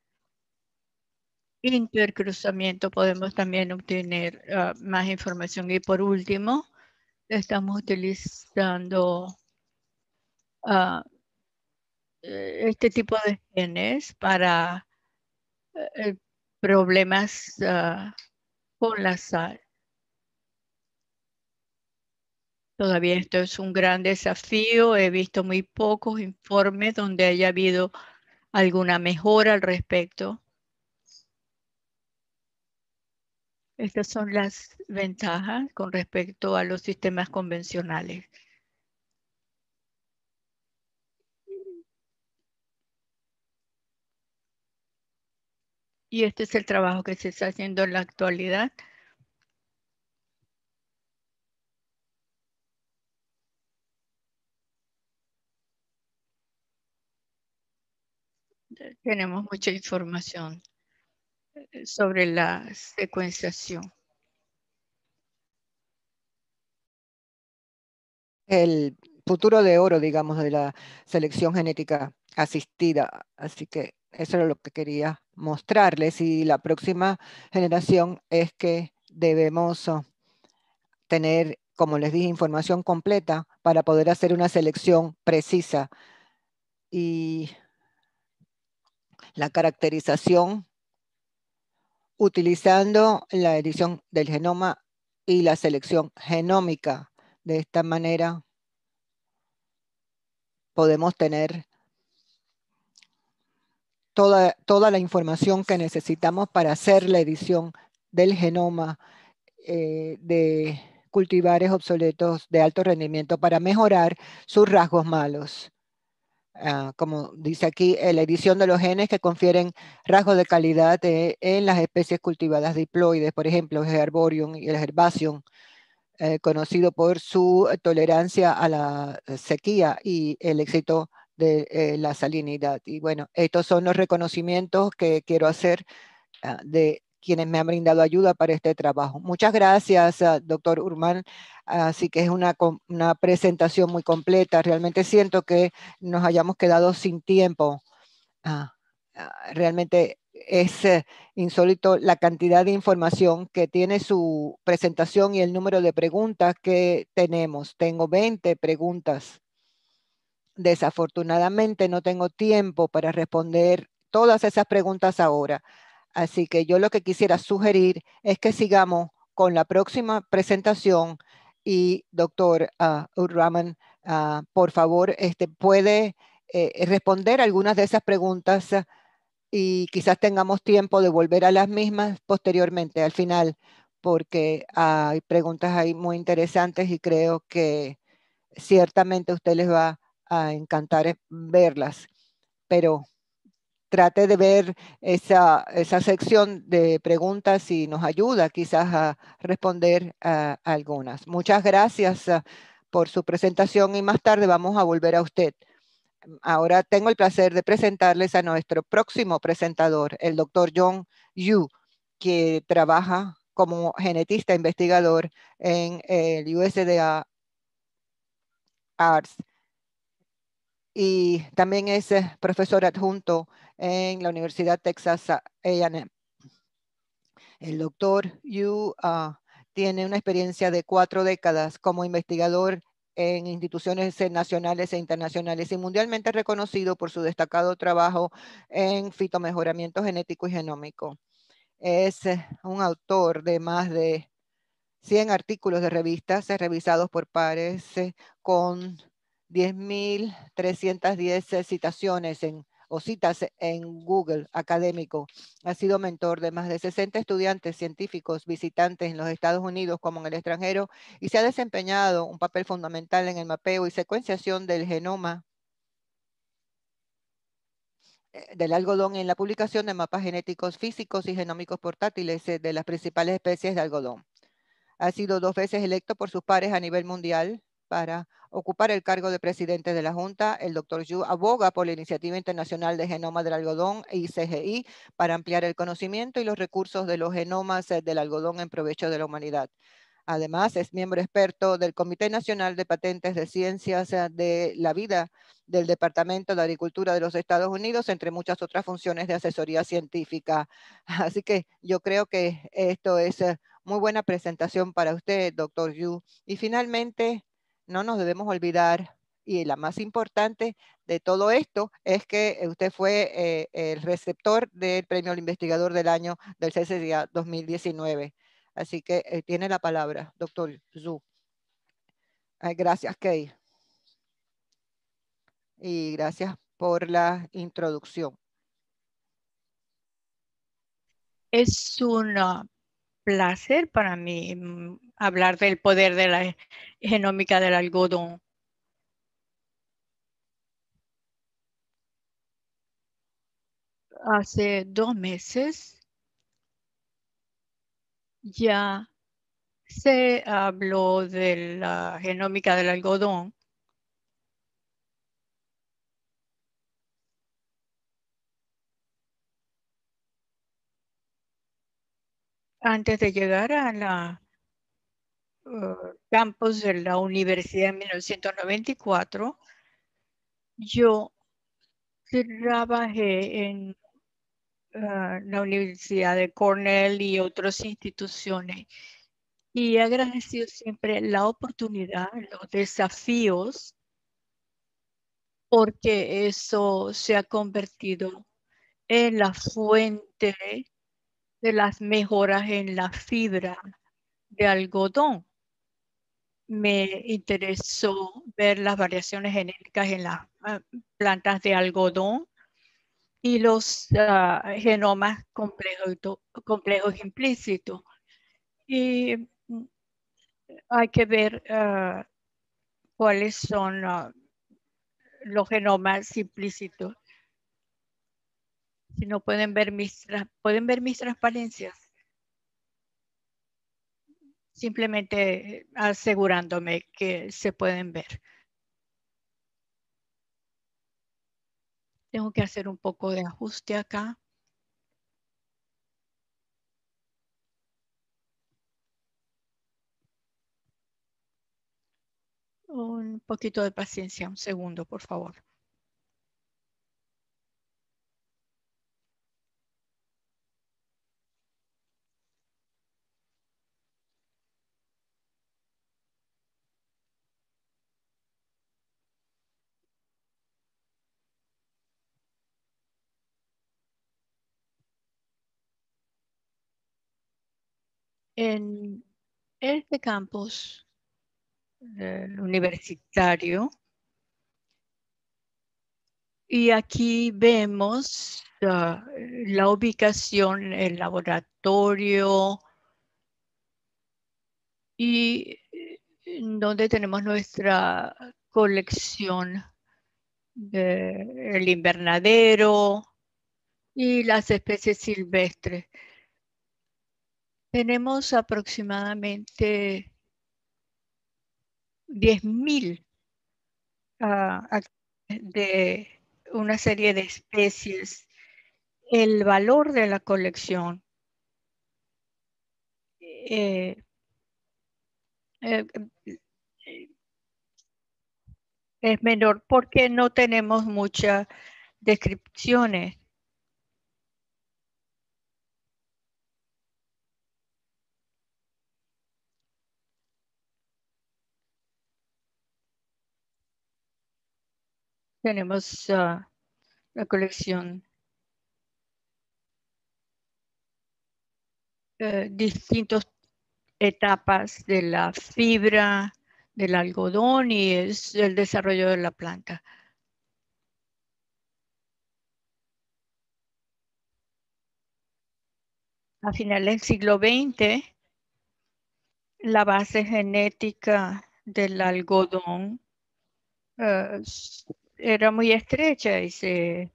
intercruzamiento podemos también obtener uh, más información. Y por último, estamos utilizando uh, este tipo de genes para uh, problemas uh, con la sal. Todavía esto es un gran desafío. He visto muy pocos informes donde haya habido alguna mejora al respecto. Estas son las ventajas con respecto a los sistemas convencionales. Y este es el trabajo que se está haciendo en la actualidad. Tenemos mucha información sobre la secuenciación. El futuro de oro, digamos, de la selección genética asistida. Así que eso es lo que quería mostrarles. Y la próxima generación es que debemos uh, tener, como les dije, información completa para poder hacer una selección precisa. Y la caracterización utilizando la edición del genoma y la selección genómica. De esta manera podemos tener toda, toda la información que necesitamos para hacer la edición del genoma eh, de cultivares obsoletos de alto rendimiento para mejorar sus rasgos malos. Uh, como dice aquí, eh, la edición de los genes que confieren rasgos de calidad eh, en las especies cultivadas diploides, por ejemplo, el Herborium y el Herbaceum, eh, conocido por su tolerancia a la sequía y el éxito de eh, la salinidad. Y bueno, estos son los reconocimientos que quiero hacer uh, de quienes me han brindado ayuda para este trabajo. Muchas gracias, uh, doctor Urman. Así que es una, una presentación muy completa. Realmente siento que nos hayamos quedado sin tiempo. Uh, uh, realmente es uh, insólito la cantidad de información que tiene su presentación y el número de preguntas que tenemos. Tengo veinte preguntas. Desafortunadamente no tengo tiempo para responder todas esas preguntas ahora. Así que yo lo que quisiera sugerir es que sigamos con la próxima presentación y doctor uh, Urraman, uh, por favor, este, puede eh, responder algunas de esas preguntas uh, y quizás tengamos tiempo de volver a las mismas posteriormente al final, porque hay preguntas ahí muy interesantes y creo que ciertamente a usted les va a encantar verlas, pero trate de ver esa, esa sección de preguntas y nos ayuda quizás a responder a, a algunas. Muchas gracias uh, por su presentación y más tarde vamos a volver a usted. Ahora tengo el placer de presentarles a nuestro próximo presentador, el doctor John Yu, que trabaja como genetista investigador en el U S D A Arts y también es eh, profesor adjunto en la Universidad Texas A and M. El doctor Yu uh, tiene una experiencia de cuatro décadas como investigador en instituciones nacionales e internacionales y mundialmente reconocido por su destacado trabajo en fitomejoramiento genético y genómico. Es eh, un autor de más de cien artículos de revistas eh, revisados por pares eh, con diez mil trescientas diez citaciones en, o citas en Google académico. Ha sido mentor de más de sesenta estudiantes científicos visitantes en los Estados Unidos como en el extranjero y se ha desempeñado un papel fundamental en el mapeo y secuenciación del genoma del algodón y en la publicación de mapas genéticos físicos y genómicos portátiles de las principales especies de algodón. Ha sido dos veces electo por sus pares a nivel mundial para ocupar el cargo de presidente de la Junta. El doctor Yu aboga por la Iniciativa Internacional de Genoma del Algodón, I C G I, para ampliar el conocimiento y los recursos de los genomas del algodón en provecho de la humanidad. Además, es miembro experto del Comité Nacional de Patentes de Ciencias de la Vida del Departamento de Agricultura de los Estados Unidos, entre muchas otras funciones de asesoría científica. Así que yo creo que esto es muy buena presentación para usted, doctor Yu. Y finalmente, no nos debemos olvidar, y la más importante de todo esto, es que usted fue eh, el receptor del Premio al Investigador del Año del C C D A dos mil diecinueve. Así que eh, tiene la palabra, doctor Zhu. Ay, gracias, Kay. Y gracias por la introducción. Es un uh, placer para mí um, hablar del poder de la genómica del algodón. Hace dos meses ya se habló de la genómica del algodón. Antes de llegar a la uh, campus de la universidad en mil novecientos noventa y cuatro, yo trabajé en uh, la Universidad de Cornell y otras instituciones. Y he agradecido siempre la oportunidad, los desafíos, porque eso se ha convertido en la fuente de las mejoras en la fibra de algodón. Me interesó ver las variaciones genéticas en las uh, plantas de algodón y los uh, genomas complejos, complejos implícitos. Y hay que ver uh, cuáles son uh, los genomas implícitos. Si no pueden ver mis, pueden ver mis transparencias. Simplemente asegurándome que se pueden ver. Tengo que hacer un poco de ajuste acá. Un poquito de paciencia, un segundo, por favor. En este campus eh, universitario, y aquí vemos uh, la ubicación, el laboratorio y donde tenemos nuestra colección del invernadero y las especies silvestres. Tenemos aproximadamente diez mil uh, de una serie de especies. El valor de la colección eh, eh, es menor porque no tenemos muchas descripciones. Tenemos uh, la colección uh, distintas etapas de la fibra del algodón y es el desarrollo de la planta. A finales del siglo veinte, la base genética del algodón uh, era muy estrecha y se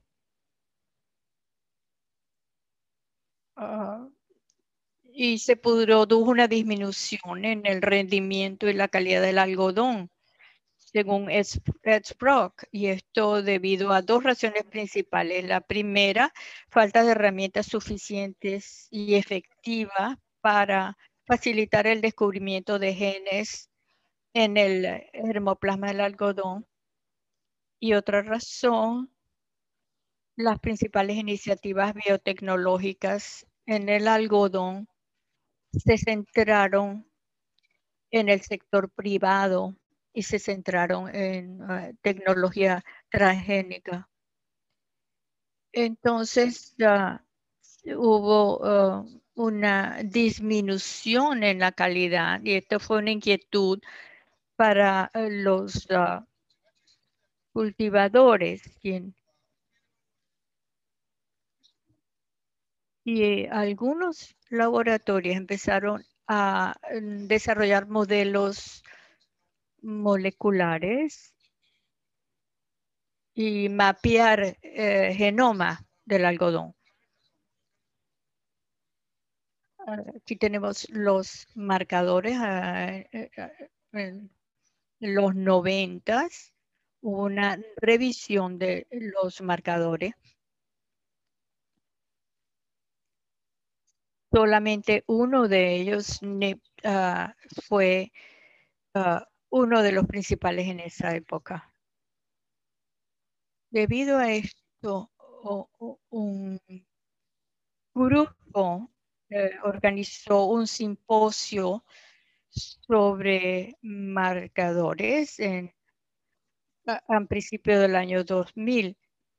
uh, y se produjo una disminución en el rendimiento y la calidad del algodón, según Ed Brock, y esto debido a dos razones principales. La primera, falta de herramientas suficientes y efectivas para facilitar el descubrimiento de genes en el germoplasma del algodón. Y otra razón, las principales iniciativas biotecnológicas en el algodón se centraron en el sector privado y se centraron en uh, tecnología transgénica. Entonces uh, hubo uh, una disminución en la calidad y esto fue una inquietud para uh, los uh, cultivadores. Quien, y algunos laboratorios empezaron a desarrollar modelos moleculares y mapear eh, genoma del algodón. Aquí tenemos los marcadores. Uh, en los noventas hubo una revisión de los marcadores. Solamente uno de ellos uh, fue uh, uno de los principales en esa época. Debido a esto, oh, oh, un grupo eh, organizó un simposio sobre marcadores en, a, a principio del año dos mil.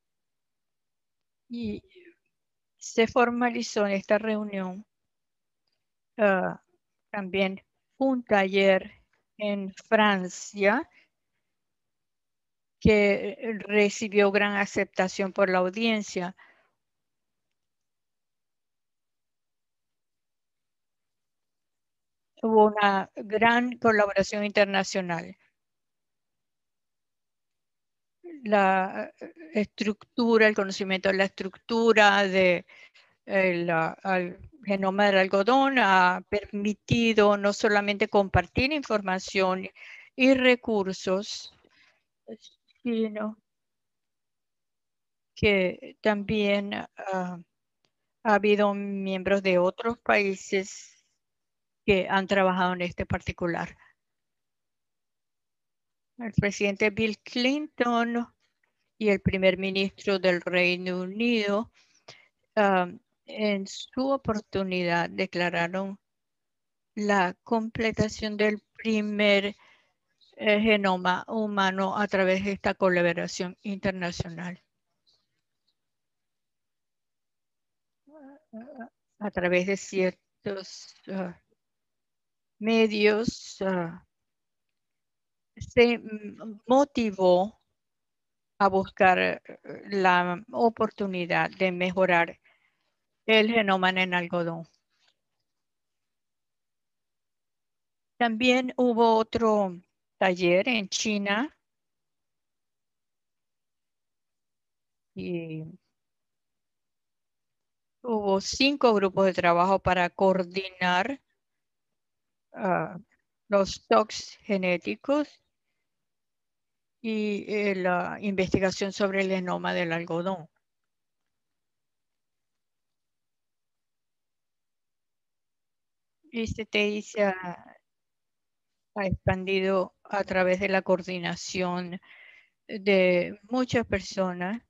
Y se formalizó en esta reunión uh, también un taller en Francia que recibió gran aceptación por la audiencia. Hubo una gran colaboración internacional. La estructura, el conocimiento de la estructura del genoma del algodón ha permitido no solamente compartir información y recursos, sino que también uh, ha habido miembros de otros países que han trabajado en este particular. El presidente Bill Clinton y el primer ministro del Reino Unido uh, en su oportunidad declararon la completación del primer eh, genoma humano a través de esta colaboración internacional. A través de ciertos uh, medios uh, se motivó a buscar la oportunidad de mejorar el genoma en algodón. También hubo otro taller en China y hubo cinco grupos de trabajo para coordinar uh, los stocks genéticos y eh, la investigación sobre el genoma del algodón. Y C T I se ha, ha expandido a través de la coordinación de muchas personas.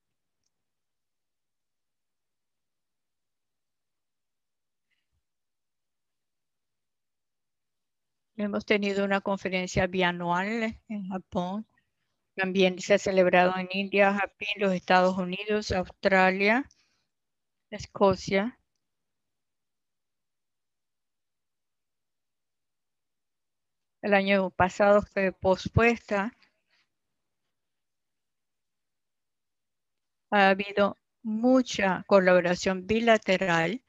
Hemos tenido una conferencia bianual en Japón. También se ha celebrado en India, Japón, los Estados Unidos, Australia, Escocia. El año pasado fue pospuesta. Ha habido mucha colaboración bilateral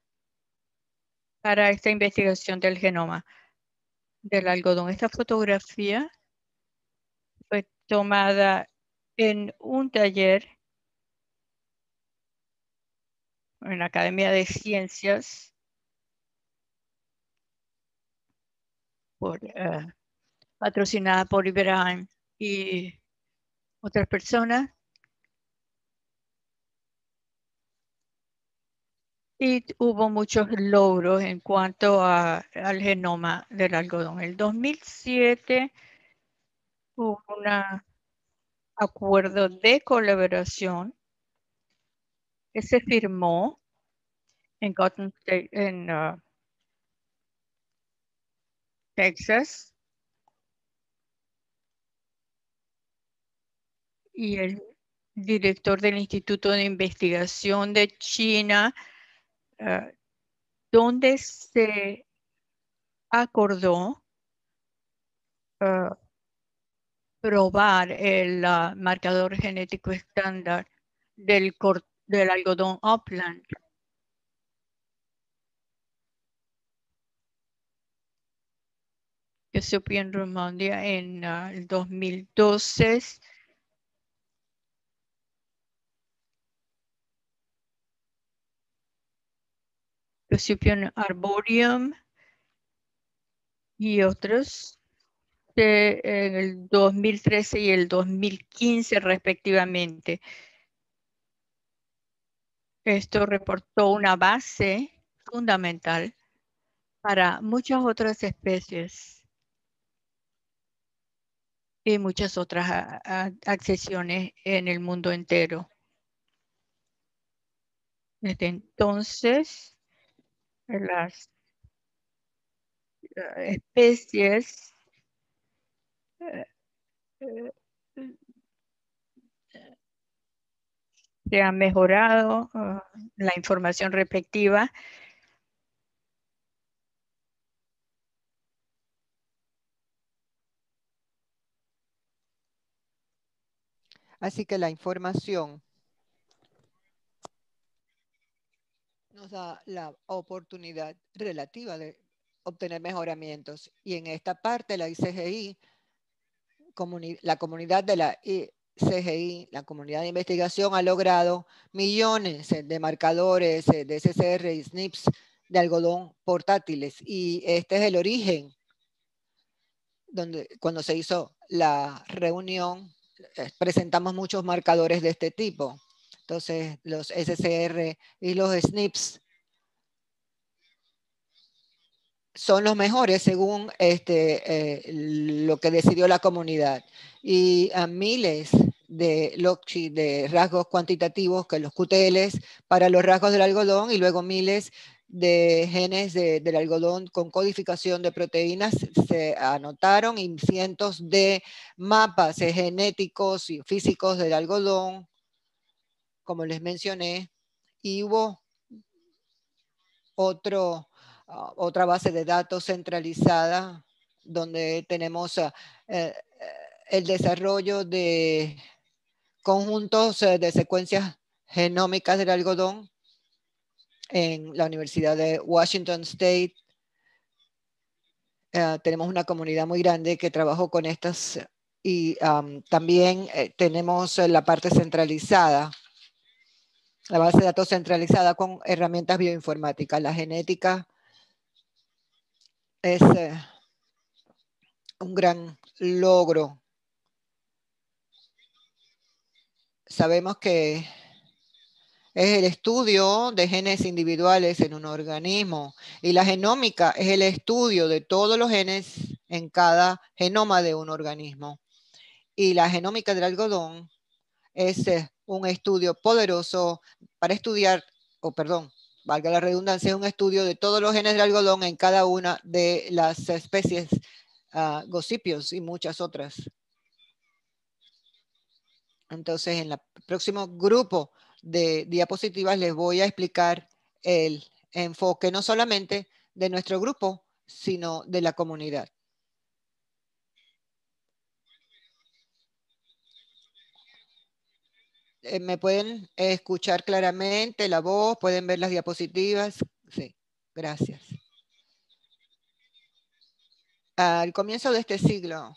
para esta investigación del genoma del algodón. Esta fotografía fue tomada en un taller en la Academia de Ciencias por, uh, patrocinada por Ibrahim y otras personas. Y hubo muchos logros en cuanto a, al genoma del algodón. En el dos mil siete hubo un acuerdo de colaboración que se firmó en Cotton State, en uh, Texas. Y el director del Instituto de Investigación de China, uh, donde se acordó uh, probar el uh, marcador genético estándar del, del algodón Upland. Que se obtuvo en Rumanía en uh, el dos mil doce. Que se obtuvo en Arboretum y otros de, en el dos mil trece y el dos mil quince respectivamente. Esto reportó una base fundamental para muchas otras especies y muchas otras a, a, accesiones en el mundo entero. Desde entonces, las uh, especies uh, uh, se ha mejorado uh, la información respectiva. Así que la información nos da la oportunidad relativa de obtener mejoramientos. Y en esta parte la I C G I, comuni la comunidad de la I C G I, la comunidad de investigación, ha logrado millones de marcadores de S C R y S N Ps de algodón portátiles. Y este es el origen donde cuando se hizo la reunión presentamos muchos marcadores de este tipo. Entonces, los S C R y los S N Ps son los mejores según este, eh, lo que decidió la comunidad. Y a miles de, de rasgos cuantitativos, que los Q T Ls para los rasgos del algodón, y luego miles de genes de, del algodón con codificación de proteínas se anotaron, y cientos de mapas genéticos y físicos del algodón, como les mencioné, y hubo otro, uh, otra base de datos centralizada donde tenemos uh, eh, el desarrollo de conjuntos uh, de secuencias genómicas del algodón en la Universidad de Washington State. Uh, tenemos una comunidad muy grande que trabajó con estas, y um, también eh, tenemos la parte centralizada, la base de datos centralizada con herramientas bioinformáticas. La genética es eh, un gran logro. Sabemos que es el estudio de genes individuales en un organismo, y la genómica es el estudio de todos los genes en cada genoma de un organismo. Y la genómica del algodón es eh, un estudio poderoso para estudiar, o oh, perdón, valga la redundancia, es un estudio de todos los genes del algodón en cada una de las especies uh, gossypios y muchas otras. Entonces, en el próximo grupo de diapositivas les voy a explicar el enfoque no solamente de nuestro grupo, sino de la comunidad. ¿Me pueden escuchar claramente la voz? ¿Pueden ver las diapositivas? Sí, gracias. Al comienzo de este siglo,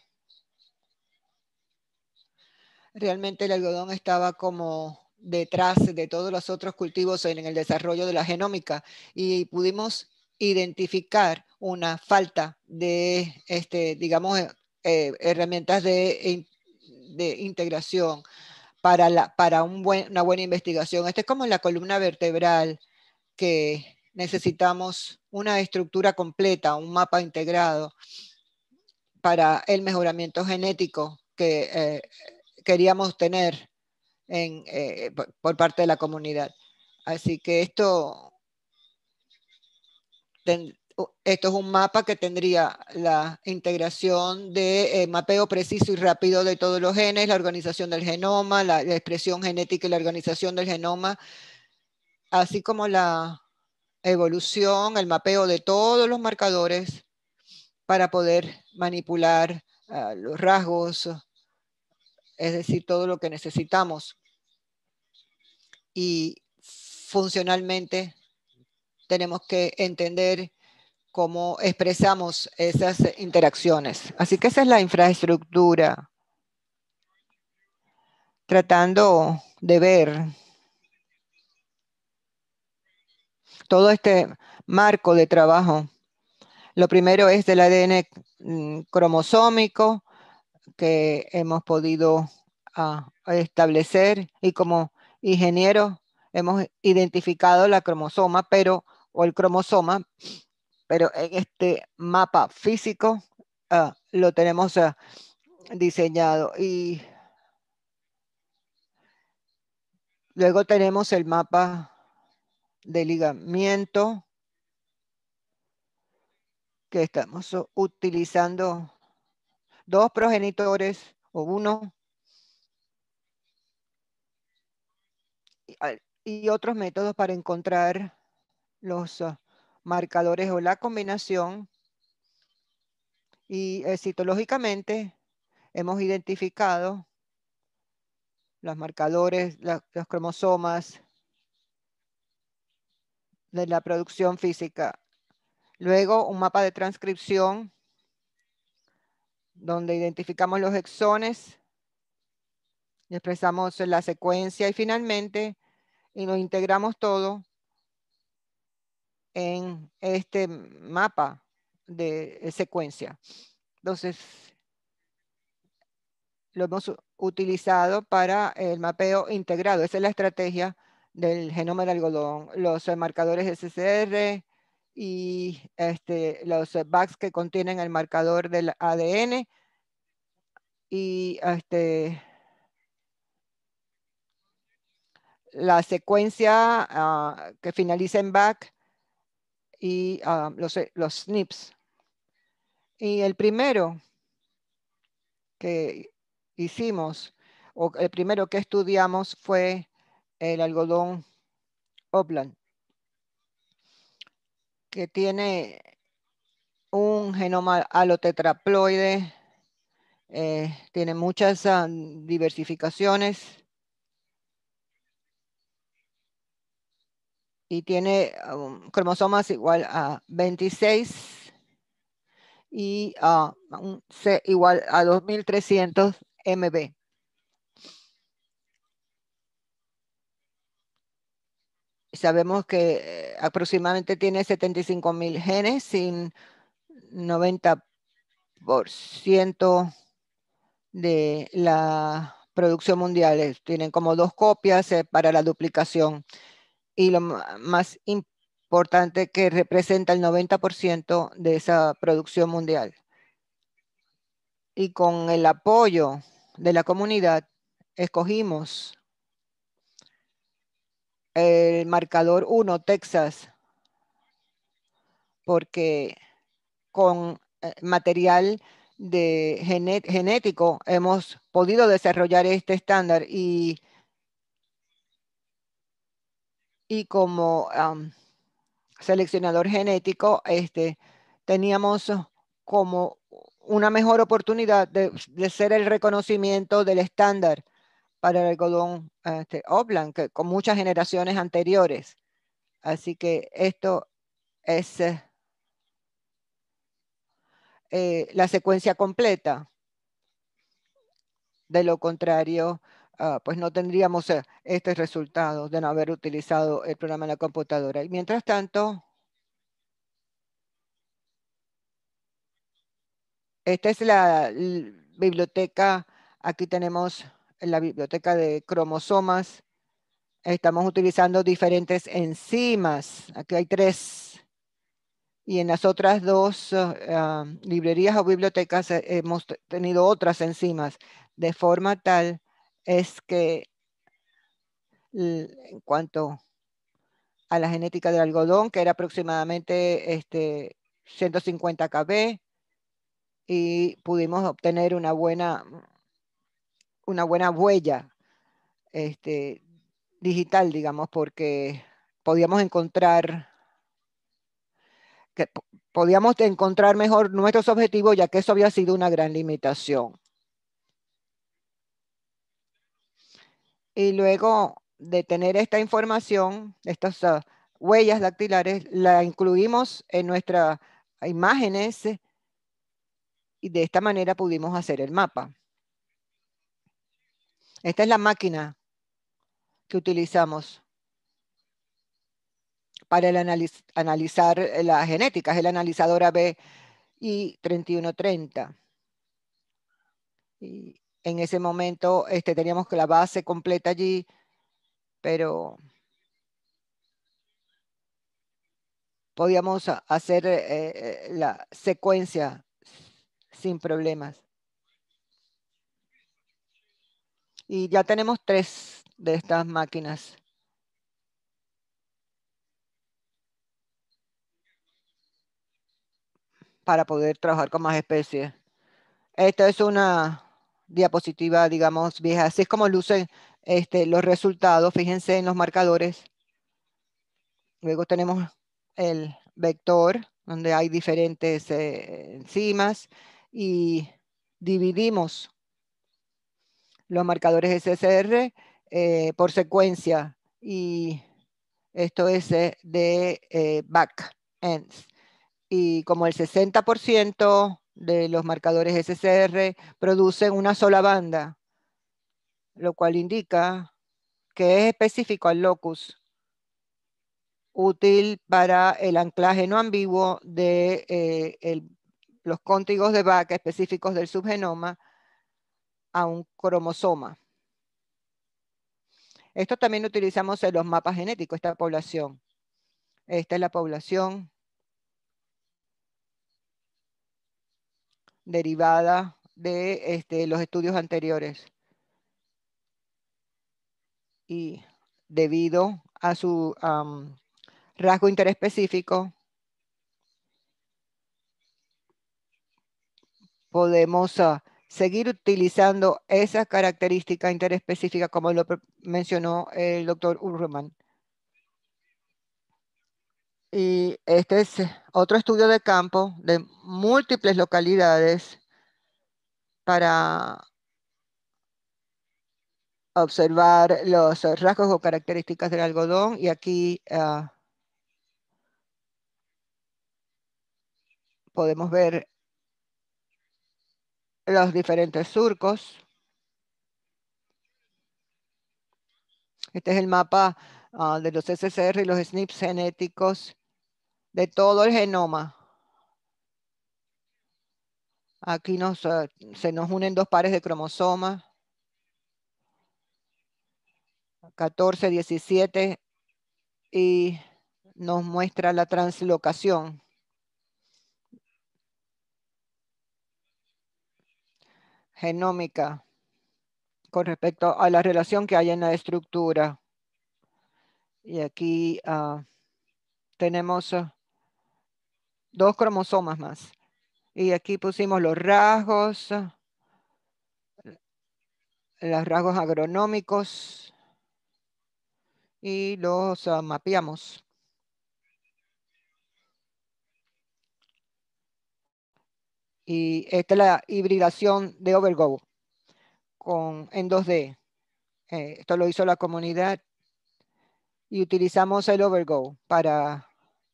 realmente el algodón estaba como detrás de todos los otros cultivos en el desarrollo de la genómica, y pudimos identificar una falta de, este, digamos, eh, herramientas de, de integración para, la, para un buen, una buena investigación. Este es como la columna vertebral, que necesitamos una estructura completa, un mapa integrado para el mejoramiento genético que eh, queríamos tener en, eh, por parte de la comunidad. Así que esto, ten, esto es un mapa que tendría la integración de eh, mapeo preciso y rápido de todos los genes, la organización del genoma, la, la expresión genética y la organización del genoma, así como la evolución, el mapeo de todos los marcadores para poder manipular uh, los rasgos, es decir, todo lo que necesitamos. Y funcionalmente tenemos que entender cómo expresamos esas interacciones. Así que esa es la infraestructura. Tratando de ver todo este marco de trabajo. Lo primero es del A D N mm, cromosómico que hemos podido uh, establecer, y como ingenieros hemos identificado la cromosoma, pero, o el cromosoma, pero en este mapa físico uh, lo tenemos uh, diseñado. Y luego tenemos el mapa de ligamiento que estamos utilizando dos progenitores o uno y otros métodos para encontrar los uh, marcadores o la combinación. Y eh, citológicamente hemos identificado los marcadores, la, los cromosomas de la producción física. Luego un mapa de transcripción donde identificamos los exones y expresamos la secuencia y finalmente y lo integramos todo en este mapa de secuencia. Entonces, lo hemos utilizado para el mapeo integrado. Esa es la estrategia del genoma del algodón. Los marcadores S C R y este, los bags que contienen el marcador del A D N y este, la secuencia uh, que finaliza en back y uh, los, los S N Ps. Y el primero que hicimos, o el primero que estudiamos fue el algodón Upland, que tiene un genoma alotetraploide, eh, tiene muchas uh, diversificaciones y tiene um, cromosomas igual a veintiséis y uh, un C igual a dos mil trescientos M B. Sabemos que eh, aproximadamente tiene setenta y cinco mil genes sin noventa por ciento de la producción mundial. Tienen como dos copias eh, para la duplicación. Y lo más importante que representa el noventa por ciento de esa producción mundial. Y con el apoyo de la comunidad, escogimos el marcador uno, Texas, porque con material de genet genético hemos podido desarrollar este estándar y, y como um, seleccionador genético este, teníamos como una mejor oportunidad de, de ser el reconocimiento del estándar para el algodón este, Upland, que con muchas generaciones anteriores. Así que esto es eh, eh, la secuencia completa. De lo contrario, uh, pues no tendríamos uh, este resultado de no haber utilizado el programa en la computadora. Y mientras tanto, esta es la biblioteca. Aquí tenemos la biblioteca de cromosomas. Estamos utilizando diferentes enzimas. Aquí hay tres. Y en las otras dos uh, uh, librerías o bibliotecas eh, hemos tenido otras enzimas. De forma tal es que en cuanto a la genética del algodón, que era aproximadamente este, ciento cincuenta K B, y pudimos obtener una buena, una buena huella este, digital, digamos, porque podíamos encontrar, que podíamos encontrar mejor nuestros objetivos, ya que eso había sido una gran limitación. Y luego de tener esta información, estas uh, huellas dactilares, la incluimos en nuestras imágenes y de esta manera pudimos hacer el mapa. Esta es la máquina que utilizamos para el analiz analizar la genética, es el analizador A B I treinta y uno treinta. Y en ese momento este, teníamos la base completa allí, pero podíamos hacer eh, la secuencia sin problemas. Y ya tenemos tres de estas máquinas. para poder trabajar con más especies. Esta es una diapositiva, digamos, vieja. Así es como lucen este, los resultados. Fíjense en los marcadores. Luego tenemos el vector, donde hay diferentes eh, enzimas, y dividimos los marcadores S S R eh, por secuencia, y esto es eh, de eh, back-ends. Y como el sesenta por ciento de los marcadores S S R producen una sola banda, lo cual indica que es específico al locus, útil para el anclaje no ambiguo de eh, el, los cóntigos de back específicos del subgenoma a un cromosoma. Esto también lo utilizamos en los mapas genéticos, esta población. Esta es la población derivada de este, los estudios anteriores. Y debido a su um, rasgo interespecífico, podemos uh, seguir utilizando esa característica interespecífica como lo mencionó el doctor Urman. Y este es otro estudio de campo de múltiples localidades para observar los rasgos o características del algodón. Y aquí uh, podemos ver los diferentes surcos. Este es el mapa uh, de los S S R y los S N Ps genéticos de todo el genoma. Aquí nos, uh, se nos unen dos pares de cromosomas, catorce, diecisiete, y nos muestra la translocación. Genómica con respecto a la relación que hay en la estructura. Y aquí uh, tenemos uh, dos cromosomas más. Y aquí pusimos los rasgos, uh, los rasgos agronómicos, y los uh, mapeamos. Y esta es la hibridación de Overgo con, en dos D. Eh, esto lo hizo la comunidad y utilizamos el Overgo para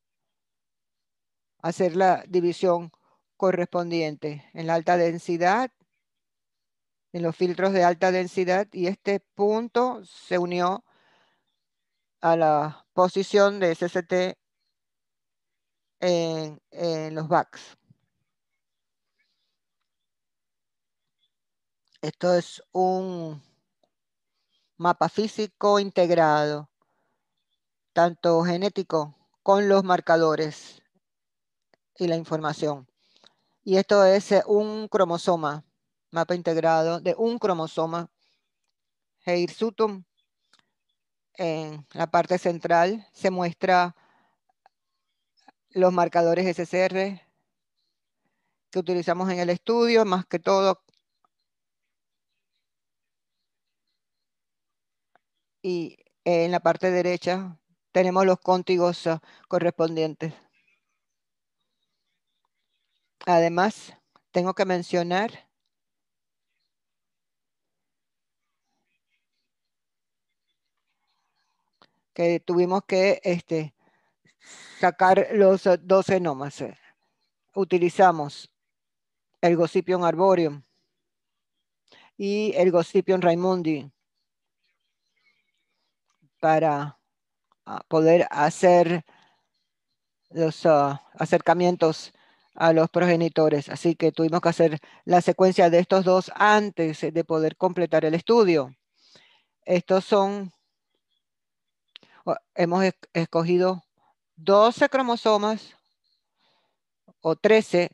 hacer la división correspondiente en la alta densidad, en los filtros de alta densidad, y este punto se unió a la posición de S S T en, en los backs. Esto es un mapa físico integrado, tanto genético con los marcadores y la información. Y esto es un cromosoma, mapa integrado de un cromosoma, Hirsutum. En la parte central se muestra los marcadores S S R que utilizamos en el estudio, más que todo. Y en la parte derecha tenemos los cóntigos uh, correspondientes. Además, tengo que mencionar que tuvimos que este, sacar los uh, dos genomas. Utilizamos el Gossypium arboreum y el Gossypium raimundi para uh, poder hacer los uh, acercamientos a los progenitores. Así que tuvimos que hacer la secuencia de estos dos antes de poder completar el estudio. Estos son, hemos escogido doce cromosomas o trece.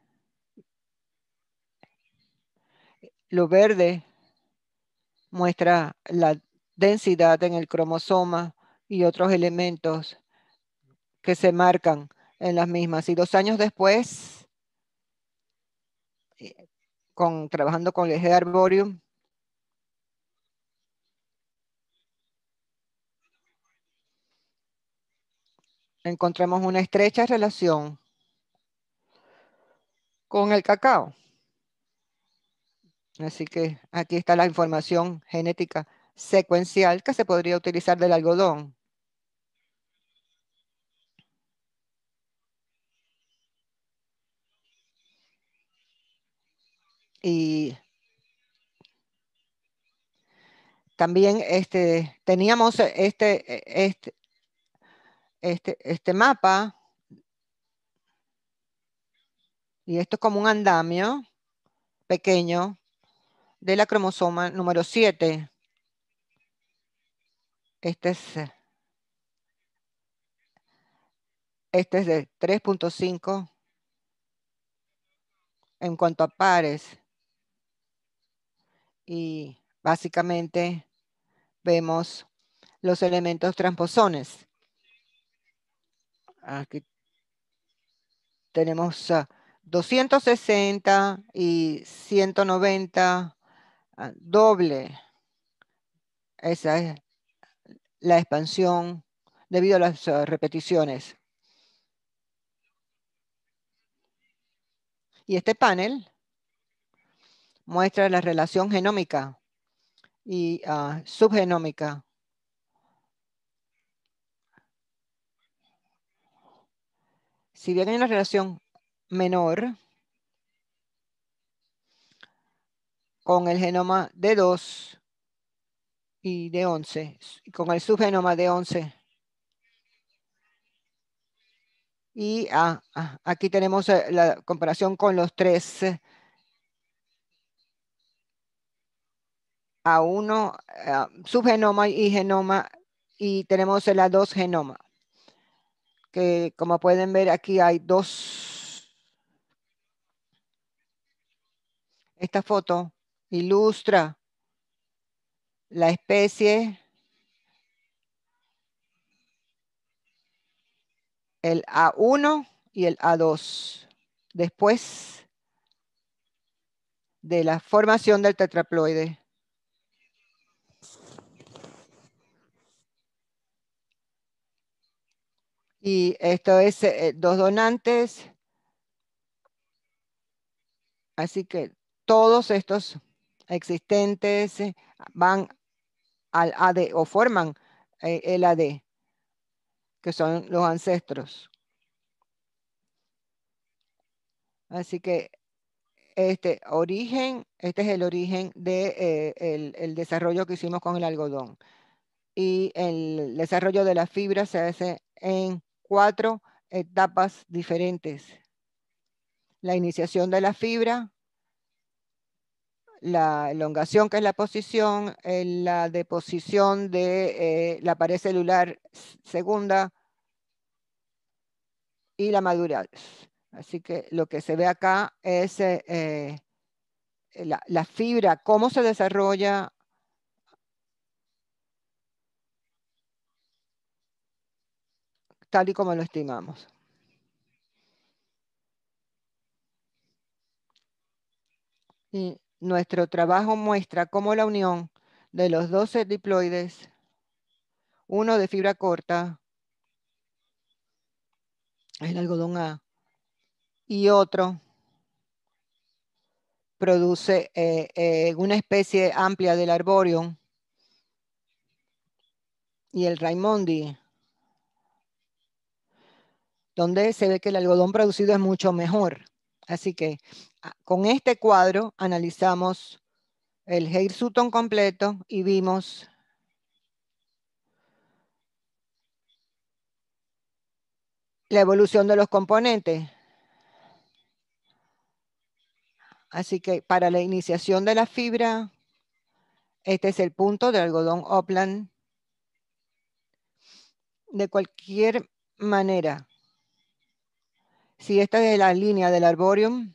Lo verde muestra la densidad en el cromosoma y otros elementos que se marcan en las mismas. Y dos años después con, trabajando con el Herbarium. Encontramos una estrecha relación con el cacao. Así que aquí está la información genética secuencial que se podría utilizar del algodón. Y también este, teníamos este, este, este, este mapa. Y esto es como un andamio pequeño de la cromosoma número siete. Este es, este es de tres punto cinco en cuanto a pares. Y básicamente vemos los elementos transposones. Aquí tenemos uh, doscientos sesenta y ciento noventa uh, doble. Esa es la expansión debido a las uh, repeticiones. Y este panel muestra la relación genómica y uh, subgenómica. Si bien hay una relación menor con el genoma D dos y D once, y con el subgenoma D once. Y ah, ah, aquí tenemos eh, la comparación con los tres eh, A uno, uh, subgenoma y genoma, y tenemos el A dos genoma, que como pueden ver aquí hay dos. Esta foto ilustra la especie, el A uno y el A dos, después de la formación del tetraploide. Y esto es eh, dos donantes. Así que todos estos existentes eh, van al A D o forman eh, el A D, que son los ancestros. Así que este origen, este es el origen del de, eh, el, el desarrollo que hicimos con el algodón. Y el desarrollo de la fibra se hace en cuatro etapas diferentes. La iniciación de la fibra, la elongación, que es la posición, la deposición de eh, la pared celular segunda y la madurez. Así que lo que se ve acá es eh, eh, la, la fibra, cómo se desarrolla tal y como lo estimamos. Y nuestro trabajo muestra cómo la unión de los doce diploides, uno de fibra corta, el algodón A, y otro produce eh, eh, una especie amplia del Arborium y el Raimondi, donde se ve que el algodón producido es mucho mejor. Así que con este cuadro analizamos el Hayes-Sutton completo y vimos la evolución de los componentes. Así que para la iniciación de la fibra, este es el punto del algodón Upland. De cualquier manera, si esta es la línea del Arborium,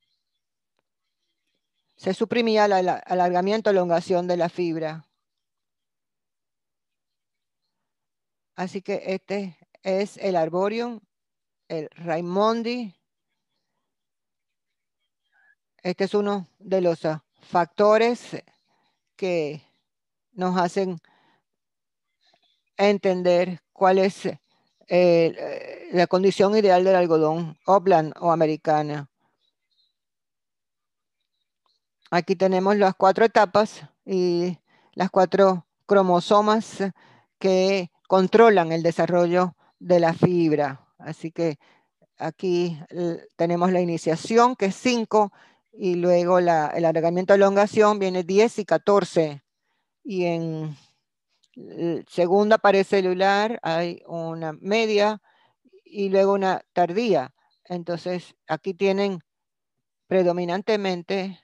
se suprimía el alargamiento, elongación de la fibra. Así que este es el Arborium, el Raimondi, Este es uno de los uh, factores que nos hacen entender cuál es eh, la condición ideal del algodón Upland o americana. Aquí tenemos las cuatro etapas y las cuatro cromosomas que controlan el desarrollo de la fibra. Así que aquí tenemos la iniciación, que es cinco, y luego la, el alargamiento de elongación viene diez y catorce. Y en segunda pared celular hay una media y luego una tardía. Entonces, aquí tienen predominantemente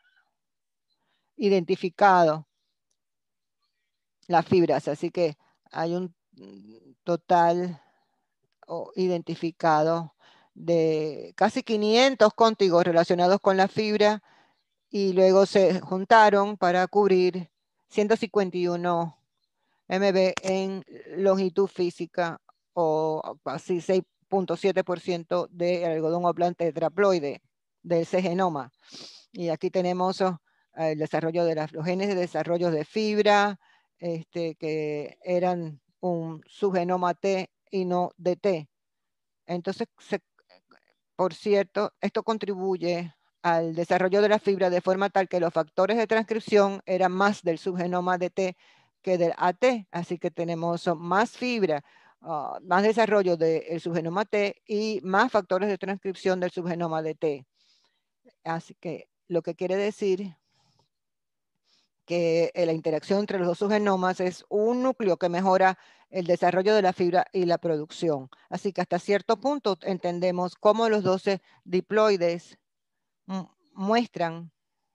identificado las fibras, así que hay un total oh, identificado de casi quinientos cóntigos relacionados con la fibra y luego se juntaron para cubrir ciento cincuenta y uno M B en longitud física o casi seis punto siete por ciento de algodón Upland tetraploide de ese genoma. Y aquí tenemos oh, el desarrollo de las, los genes de desarrollo de fibra, este, que eran un subgenoma T y no D T. Entonces, se, por cierto, esto contribuye al desarrollo de la fibra de forma tal que los factores de transcripción eran más del subgenoma D T que del A T, así que tenemos más fibra, uh, más desarrollo del subgenoma T y más factores de transcripción del subgenoma D T. Así que lo que quiere decir que la interacción entre los dos subgenomas es un núcleo que mejora el desarrollo de la fibra y la producción. Así que hasta cierto punto entendemos cómo los doce diploides muestran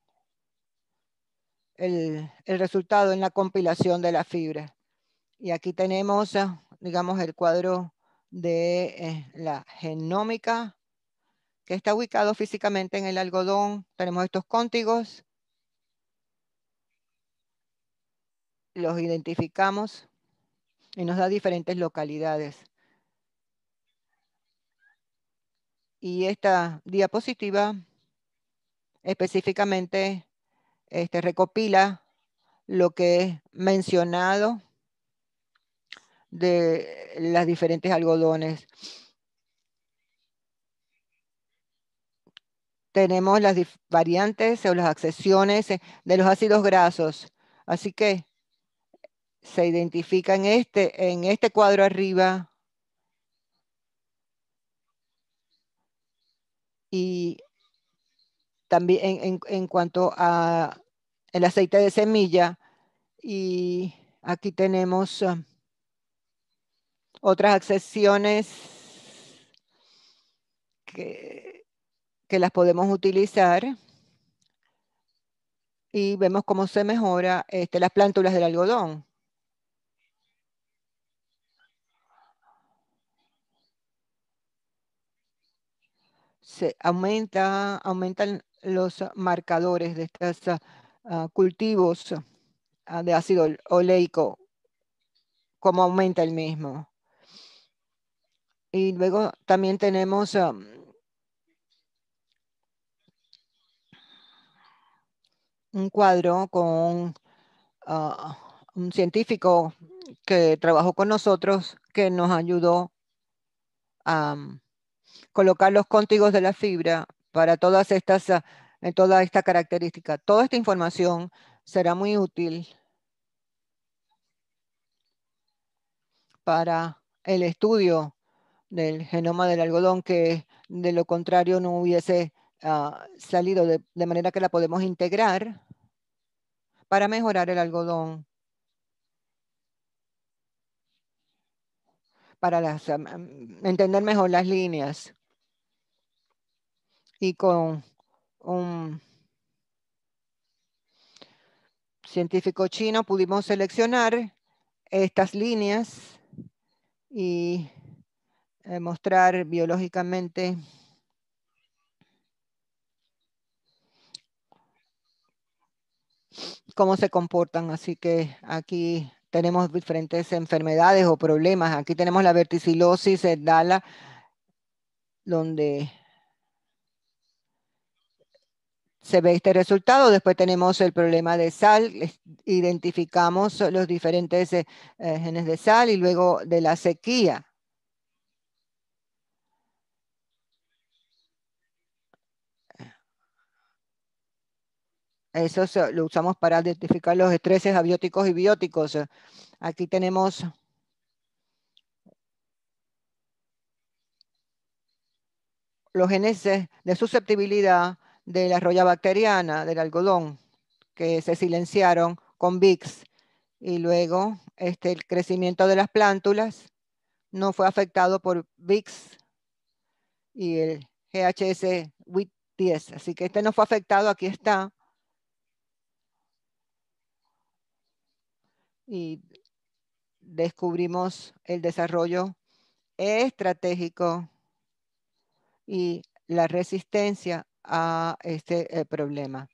el, el resultado en la compilación de la fibra. Y aquí tenemos, digamos, el cuadro de eh, la genómica que está ubicado físicamente en el algodón. Tenemos estos cóntigos. Los identificamos y nos da diferentes localidades. Y esta diapositiva específicamente este, recopila lo que he mencionado de las diferentes algodones. Tenemos las variantes o las accesiones de los ácidos grasos. Así que se identifica en este, en este cuadro arriba y también en, en, en cuanto a el aceite de semilla. Y aquí tenemos uh, otras accesiones que, que las podemos utilizar. Y vemos cómo se mejora este, las plántulas del algodón. Se aumenta, aumentan los marcadores de estos uh, cultivos uh, de ácido oleico, como aumenta el mismo. Y luego también tenemos um, un cuadro con uh, un científico que trabajó con nosotros que nos ayudó a um, colocar los cóntigos de la fibra para todas estas, uh, en toda esta característica. Toda esta información será muy útil para el estudio del genoma del algodón, que de lo contrario no hubiese uh, salido de, de manera que la podemos integrar para mejorar el algodón, para las, um, entender mejor las líneas. Y con un científico chino pudimos seleccionar estas líneas y eh, mostrar biológicamente cómo se comportan. Así que aquí tenemos diferentes enfermedades o problemas. Aquí tenemos la verticilosis Dala, donde se ve este resultado. Después tenemos el problema de sal, identificamos los diferentes eh, genes de sal y luego de la sequía. Eso se, lo usamos para identificar los estreses abióticos y bióticos. Aquí tenemos los genes de susceptibilidad de la roya bacteriana, del algodón, que se silenciaron con V I X. Y luego este, el crecimiento de las plántulas no fue afectado por V I X y el G H S W I T diez. Así que este no fue afectado, aquí está. Y descubrimos el desarrollo estratégico y la resistencia a este eh, problema.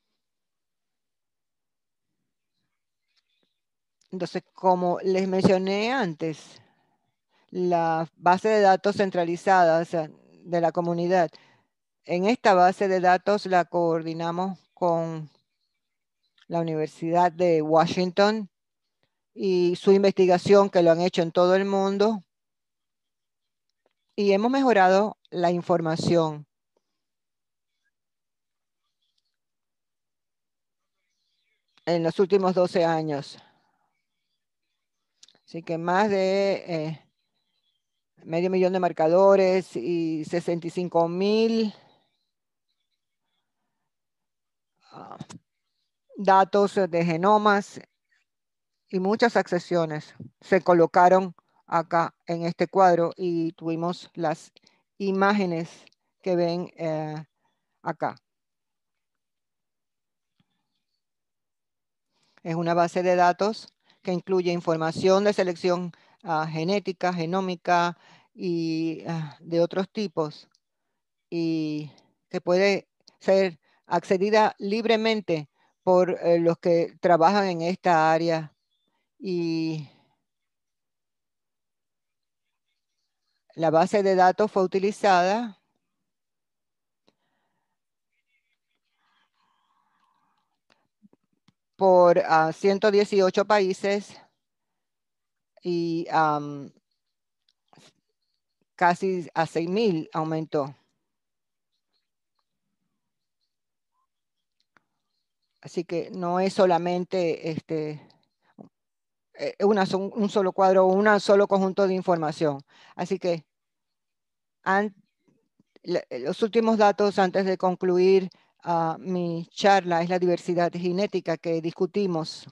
Entonces, como les mencioné antes, la base de datos centralizadas de la comunidad, en esta base de datos la coordinamos con la Universidad de Washington y su investigación que lo han hecho en todo el mundo. Y hemos mejorado la información. En los últimos doce años. Así que más de eh, medio millón de marcadores y sesenta y cinco mil uh, datos de genomas y muchas accesiones se colocaron acá en este cuadro y tuvimos las imágenes que ven eh, acá. Es una base de datos que incluye información de selección uh, genética, genómica y uh, de otros tipos y que puede ser accedida libremente por eh, los que trabajan en esta área. Y la base de datos fue utilizada por uh, ciento dieciocho países y um, casi a seis mil aumentó. Así que no es solamente este, una, un solo cuadro o un solo conjunto de información. Así que an, los últimos datos antes de concluir uh, mi charla es la diversidad genética que discutimos.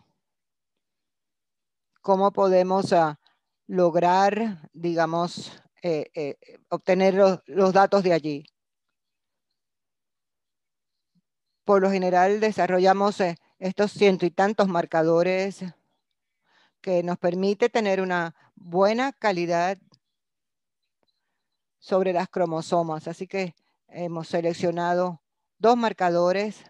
Cómo podemos uh, lograr, digamos, eh, eh, obtener los, los datos de allí. Por lo general desarrollamos eh, estos ciento y tantos marcadores que nos permite tener una buena calidad sobre las cromosomas. Así que hemos seleccionado dos marcadores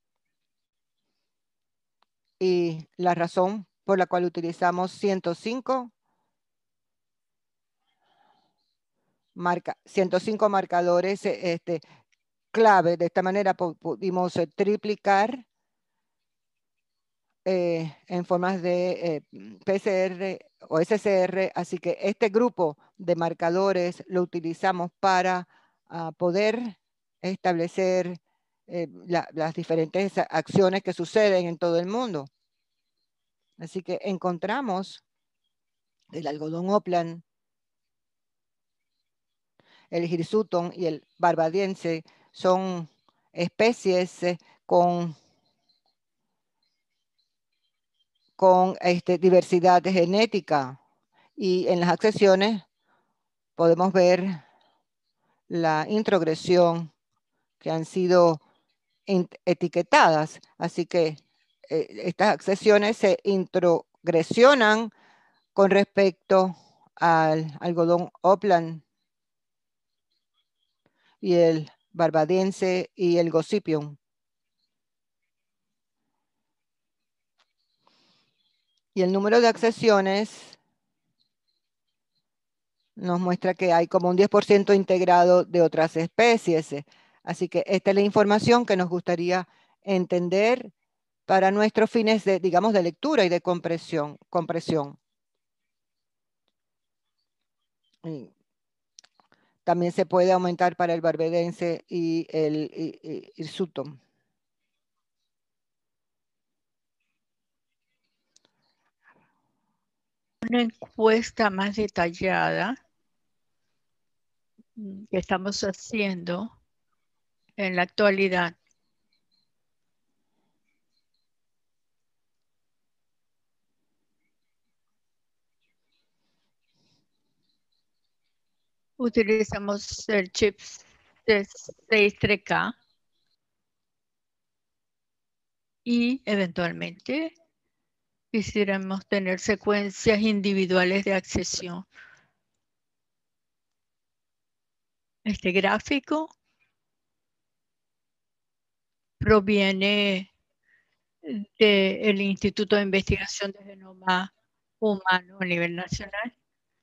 y la razón por la cual utilizamos ciento cinco, marca, ciento cinco marcadores este, clave. De esta manera pudimos eh, triplicar eh, en formas de eh, P C R o S C R. Así que este grupo de marcadores lo utilizamos para uh, poder establecer eh, la, las diferentes acciones que suceden en todo el mundo. Así que encontramos el algodón Oplan, el Hirsuton y el barbadiense son especies eh, con, con este, diversidad genética. Y en las accesiones podemos ver la introgresión que han sido etiquetadas. Así que eh, estas accesiones se introgresionan con respecto al algodón Oplan y el barbadiense y el Gossypium. Y el número de accesiones nos muestra que hay como un diez por ciento integrado de otras especies. Así que esta es la información que nos gustaría entender para nuestros fines de, digamos, de lectura y de compresión. compresión. Y también se puede aumentar para el barbadense y el, y, y, el Sutton. Una encuesta más detallada que estamos haciendo en la actualidad. Utilizamos el chip seis tres K y eventualmente quisiéramos tener secuencias individuales de accesión. Este gráfico proviene del Instituto de Investigación de Genoma Humano a nivel nacional.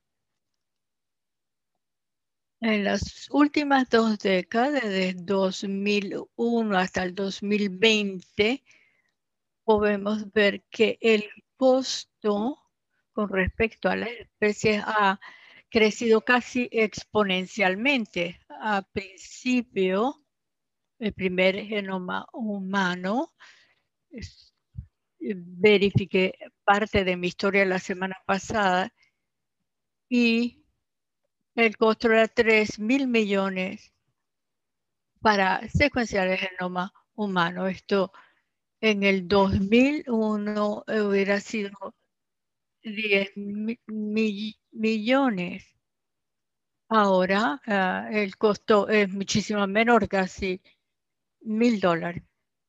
En las últimas dos décadas, desde dos mil uno hasta el dos mil veinte, podemos ver que el costo con respecto a las especies ha crecido casi exponencialmente. A principio, el primer genoma humano, es, verifiqué parte de mi historia la semana pasada y el costo era tres mil millones para secuenciar el genoma humano. Esto en el dos mil uno hubiera sido diez mil millones. Ahora uh, el costo es muchísimo menor, casi mil dólares.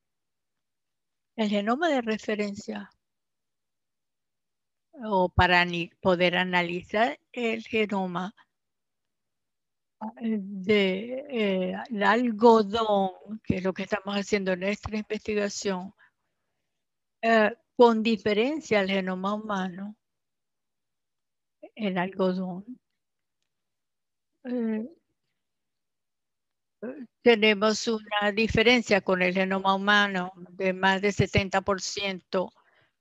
El genoma de referencia, o para poder analizar el genoma de eh, el algodón, que es lo que estamos haciendo en nuestra investigación, eh, con diferencia al genoma humano, el algodón, eh, tenemos una diferencia con el genoma humano de más de setenta por ciento.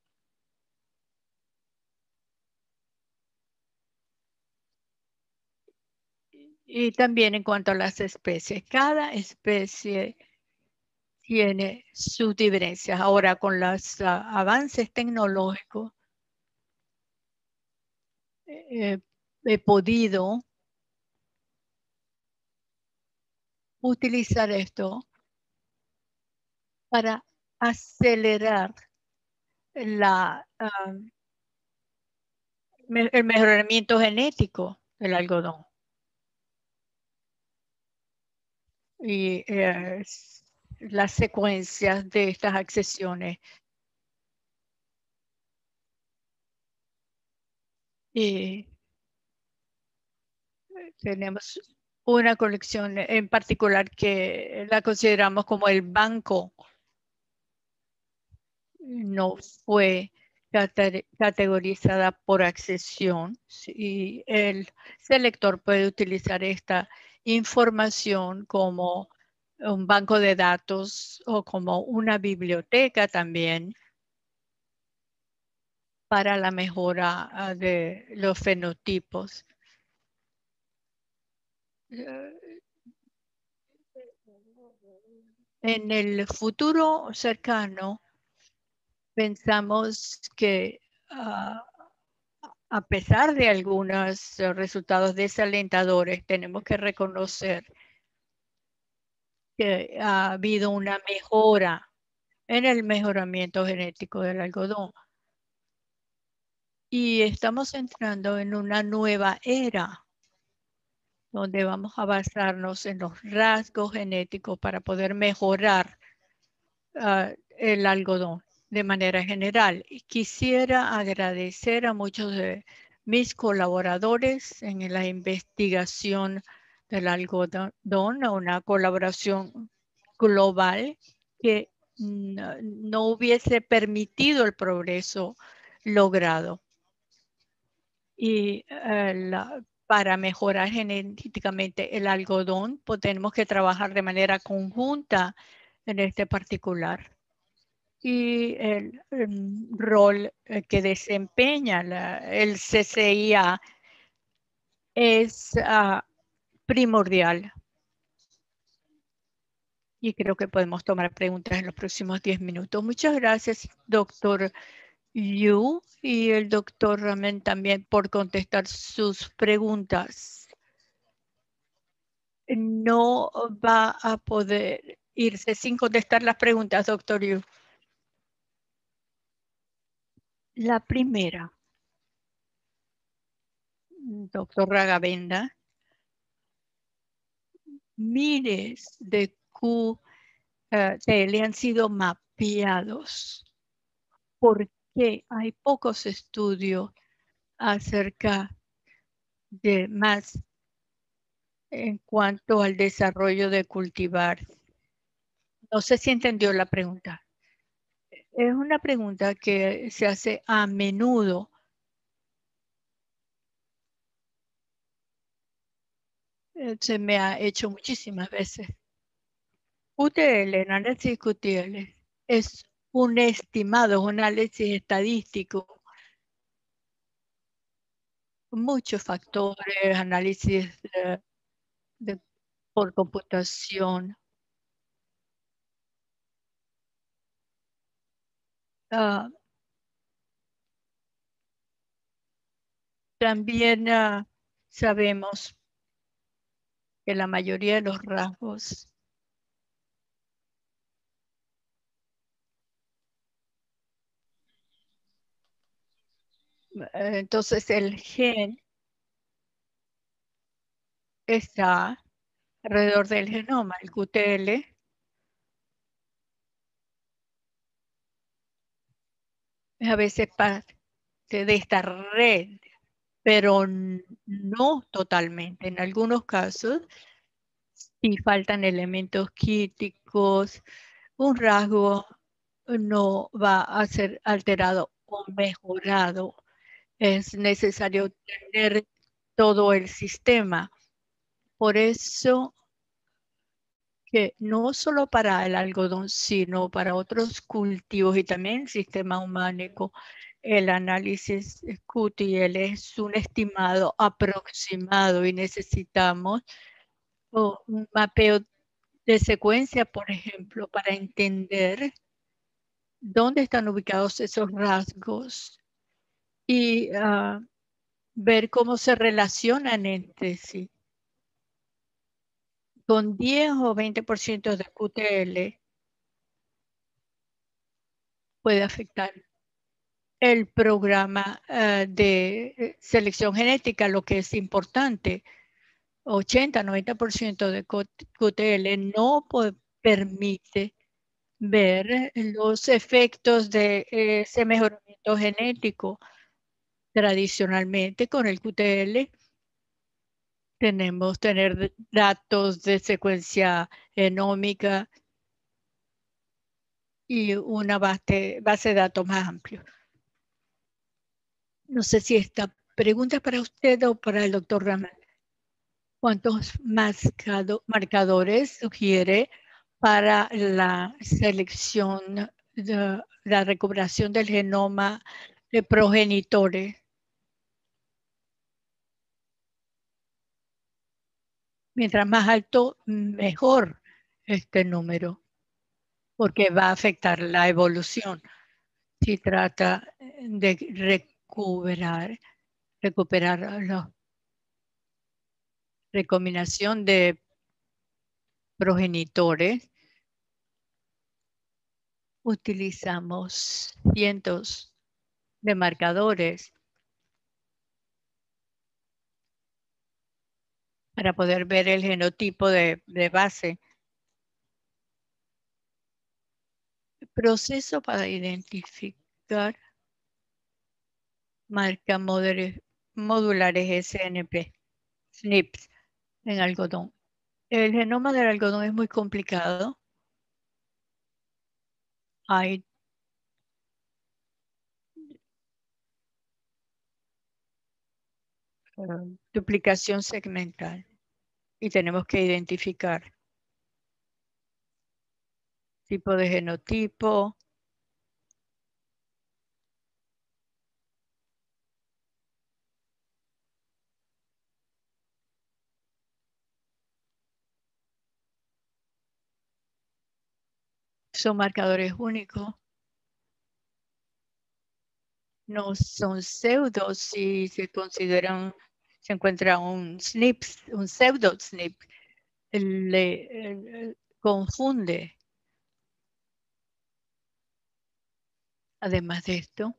Y también en cuanto a las especies, cada especie tiene sus diferencias. Ahora, con los uh, avances tecnológicos, eh, he podido utilizar esto para acelerar la, uh, me, el mejoramiento genético del algodón. Y eh, las secuencias de estas accesiones. Y tenemos una colección en particular que la consideramos como el banco. No fue categorizada por accesión y el selector puede utilizar esta información como un banco de datos o como una biblioteca también para la mejora de los fenotipos. En el futuro cercano, pensamos que uh, a pesar de algunos resultados desalentadores, tenemos que reconocer que ha habido una mejora en el mejoramiento genético del algodón. Y estamos entrando en una nueva era donde vamos a basarnos en los rasgos genéticos para poder mejorar uh, el algodón de manera general. Y quisiera agradecer a muchos de mis colaboradores en la investigación del algodón, una colaboración global que no, no hubiese permitido el progreso logrado. Y uh, la para mejorar genéticamente el algodón, pues tenemos que trabajar de manera conjunta en este particular. Y el, el rol que desempeña la, el C C I A es uh, primordial. Y creo que podemos tomar preguntas en los próximos diez minutos. Muchas gracias, doctor Yu, y el doctor Ramen también por contestar sus preguntas. No va a poder irse sin contestar las preguntas, doctor Yu. La primera, doctor Raghavendra, miles de Q T L han sido mapeados. ¿Por qué hay pocos estudios acerca de más en cuanto al desarrollo de cultivar? No sé si entendió la pregunta. Es una pregunta que se hace a menudo. Se me ha hecho muchísimas veces. Q T L, análisis Q T L, es un estimado, un análisis estadístico. Muchos factores, análisis de, de, por computación. Uh, también uh, sabemos que la mayoría de los rasgos entonces el gen está alrededor del genoma, el Q T L es a veces parte de esta red, pero no totalmente. En algunos casos, si faltan elementos críticos, un rasgo no va a ser alterado o mejorado. Es necesario tener todo el sistema. Por eso que no solo para el algodón, sino para otros cultivos y también el sistema humano, el análisis Q T L es un estimado aproximado y necesitamos oh, un mapeo de secuencia, por ejemplo, para entender dónde están ubicados esos rasgos y uh, ver cómo se relacionan entre sí. Con diez o veinte por ciento de Q T L puede afectar el programa uh, de selección genética, lo que es importante. ochenta a noventa por ciento de Q T L no permite ver los efectos de ese mejoramiento genético. Tradicionalmente con el Q T L tenemos tener datos de secuencia genómica y una base, base de datos más amplia. No sé si esta pregunta es para usted o para el doctor Raman. ¿Cuántos marcadores sugiere para la selección de la recuperación del genoma de progenitores? Mientras más alto, mejor este número, porque va a afectar la evolución. Si trata de recuperar, recuperar la recombinación de progenitores, utilizamos cientos de marcadores para poder ver el genotipo de, de base. El proceso para identificar marcas modulares S N P, S N Ps en algodón. El genoma del algodón es muy complicado. Hay uh, duplicación segmental. Y tenemos que identificar tipo de genotipo, son marcadores únicos. No son pseudos si se consideran, se encuentra un S N P, un pseudo S N P, le, le confunde. Además de esto,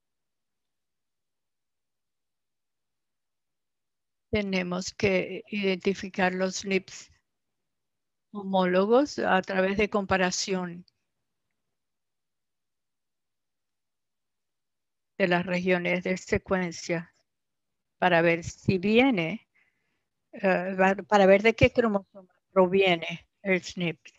tenemos que identificar los S N Ps homólogos a través de comparación de las regiones de secuencia para ver si viene, uh, para ver de qué cromosoma proviene el S N P.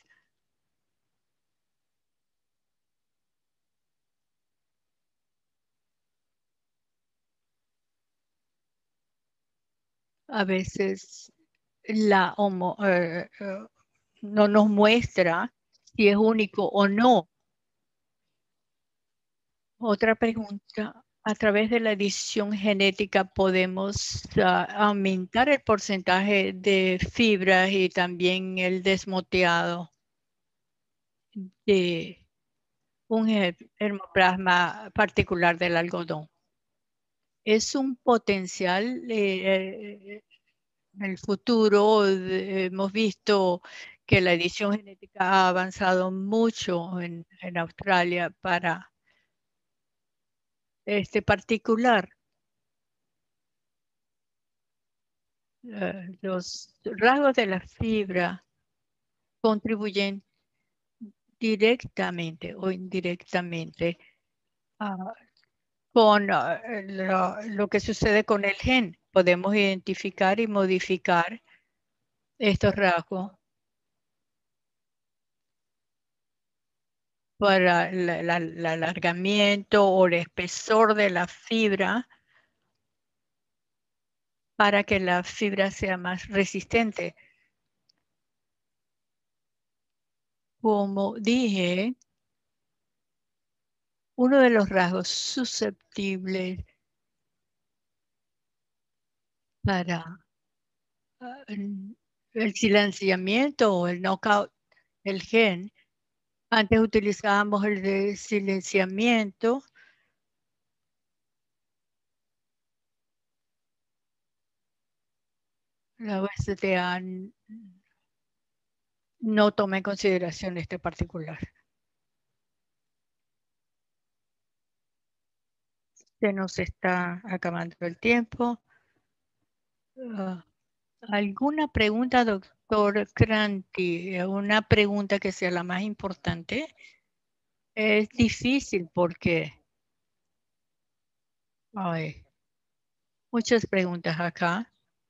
A veces la homo, uh, uh, no nos muestra si es único o no. Otra pregunta. A través de la edición genética podemos uh, aumentar el porcentaje de fibras y también el desmoteado de un hermoplasma particular del algodón. Es un potencial eh, en el futuro. Eh, hemos visto que la edición genética ha avanzado mucho en, en Australia para este particular. Uh, los rasgos de la fibra contribuyen directamente o indirectamente uh, con uh, lo, lo que sucede con el gen. Podemos identificar y modificar estos rasgos para la, la, el alargamiento o el espesor de la fibra para que la fibra sea más resistente. Como dije, uno de los rasgos susceptibles para uh, el silenciamiento o el knockout del gen. Antes utilizábamos el de silenciamiento. La U S D A no toma en consideración este particular. Se nos está acabando el tiempo. Uh, ¿Alguna pregunta, doctor Cranti? Una pregunta que sea la más importante. Es difícil porque hay muchas preguntas acá.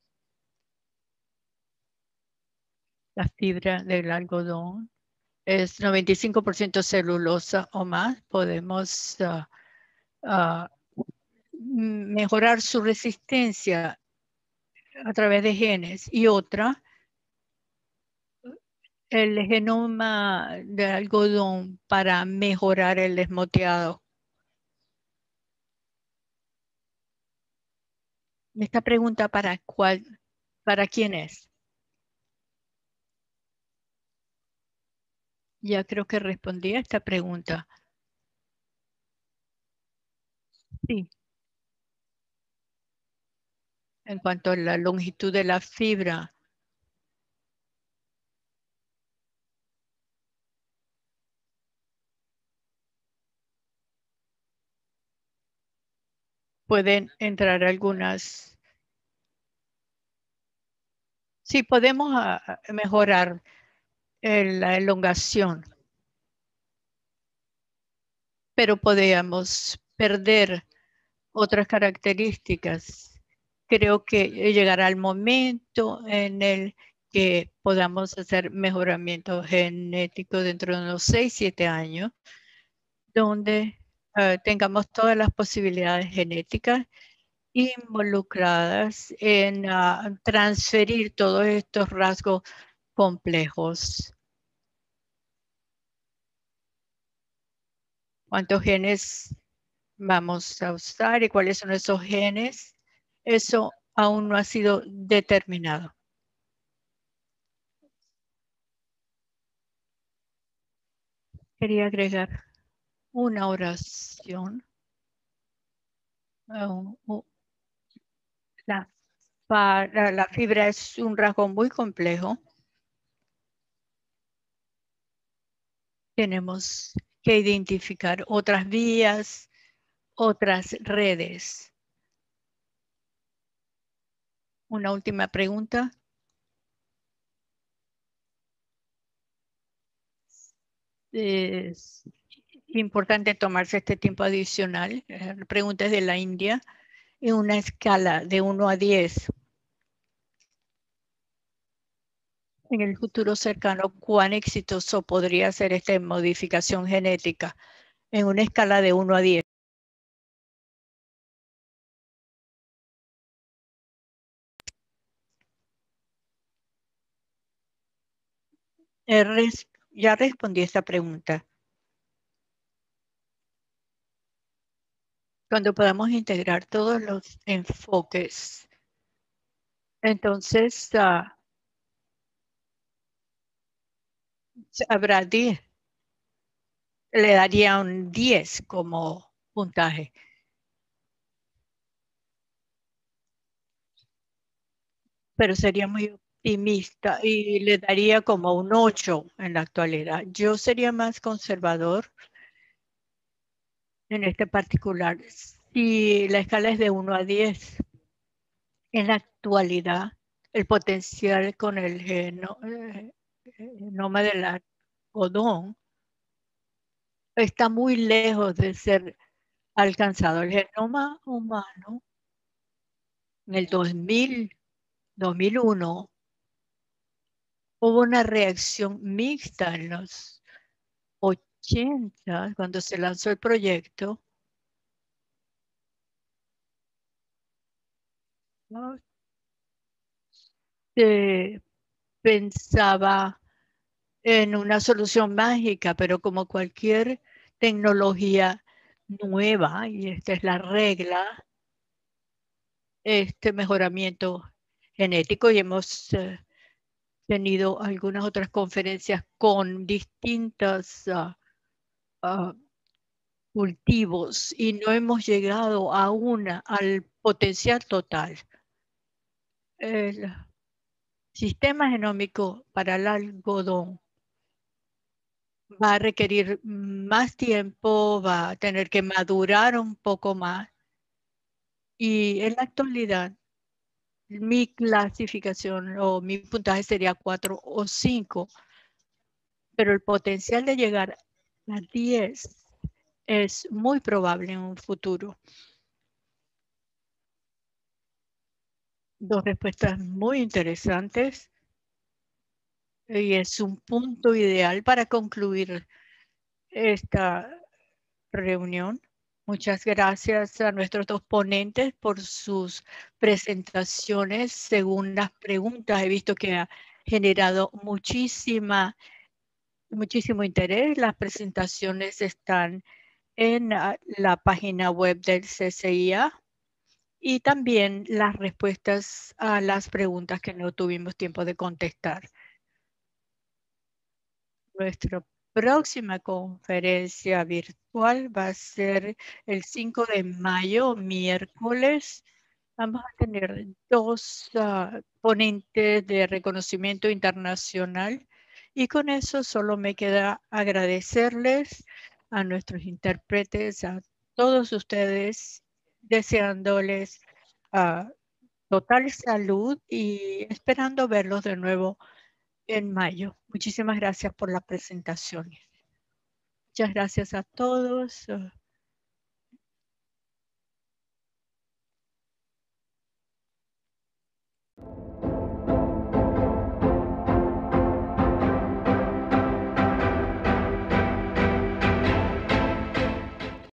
La fibra del algodón es noventa y cinco por ciento celulosa o más. Podemos uh, uh, mejorar su resistencia a través de genes. Y otra, el genoma de algodón para mejorar el desmoteado. Esta pregunta para cuál, para quién es. Ya creo que respondí a esta pregunta. Sí. En cuanto a la longitud de la fibra. Pueden entrar algunas. Sí, podemos uh, mejorar el, la elongación. Pero podríamos perder otras características. Creo que llegará el momento en el que podamos hacer mejoramiento genético dentro de unos seis, siete años, donde uh, tengamos todas las posibilidades genéticas involucradas en uh, transferir todos estos rasgos complejos. ¿Cuántos genes vamos a usar y cuáles son esos genes? Eso aún no ha sido determinado. Quería agregar una oración. Uh, uh, la, para, la fibra es un rasgo muy complejo. Tenemos que identificar otras vías, otras redes. Una última pregunta. Es importante tomarse este tiempo adicional. La pregunta es de la India. En una escala de uno a diez. En el futuro cercano, ¿cuán exitoso podría ser esta modificación genética? En una escala de uno a diez. Ya respondí a esta pregunta. Cuando podamos integrar todos los enfoques, entonces uh, habrá diez. Le daría un diez como puntaje. Pero sería muy optimista y le daría como un ocho en la actualidad. Yo sería más conservador en este particular. Si la escala es de uno a diez, en la actualidad, el potencial con el geno, eh, genoma del algodón está muy lejos de ser alcanzado. El genoma humano en el dos mil, dos mil uno hubo una reacción mixta en los ochenta cuando se lanzó el proyecto. ¿No? Se pensaba en una solución mágica, pero como cualquier tecnología nueva, y esta es la regla, este mejoramiento genético, y hemos eh, tenido algunas otras conferencias con distintos uh, uh, cultivos y no hemos llegado aún al potencial total. El sistema genómico para el algodón va a requerir más tiempo, va a tener que madurar un poco más. Y en la actualidad, mi clasificación o mi puntaje sería cuatro o cinco. Pero el potencial de llegar a diez es muy probable en un futuro. Dos respuestas muy interesantes. Y es un punto ideal para concluir esta reunión. Muchas gracias a nuestros dos ponentes por sus presentaciones. Según las preguntas, he visto que ha generado muchísima, muchísimo interés. Las presentaciones están en la página web del C C I A y también las respuestas a las preguntas que no tuvimos tiempo de contestar. Nuestra próxima conferencia virtual va a ser el cinco de mayo, miércoles. Vamos a tener dos uh, ponentes de reconocimiento internacional y con eso solo me queda agradecerles a nuestros intérpretes, a todos ustedes, deseándoles uh, total salud y esperando verlos de nuevo en mayo. Muchísimas gracias por la presentación. Muchas gracias a todos.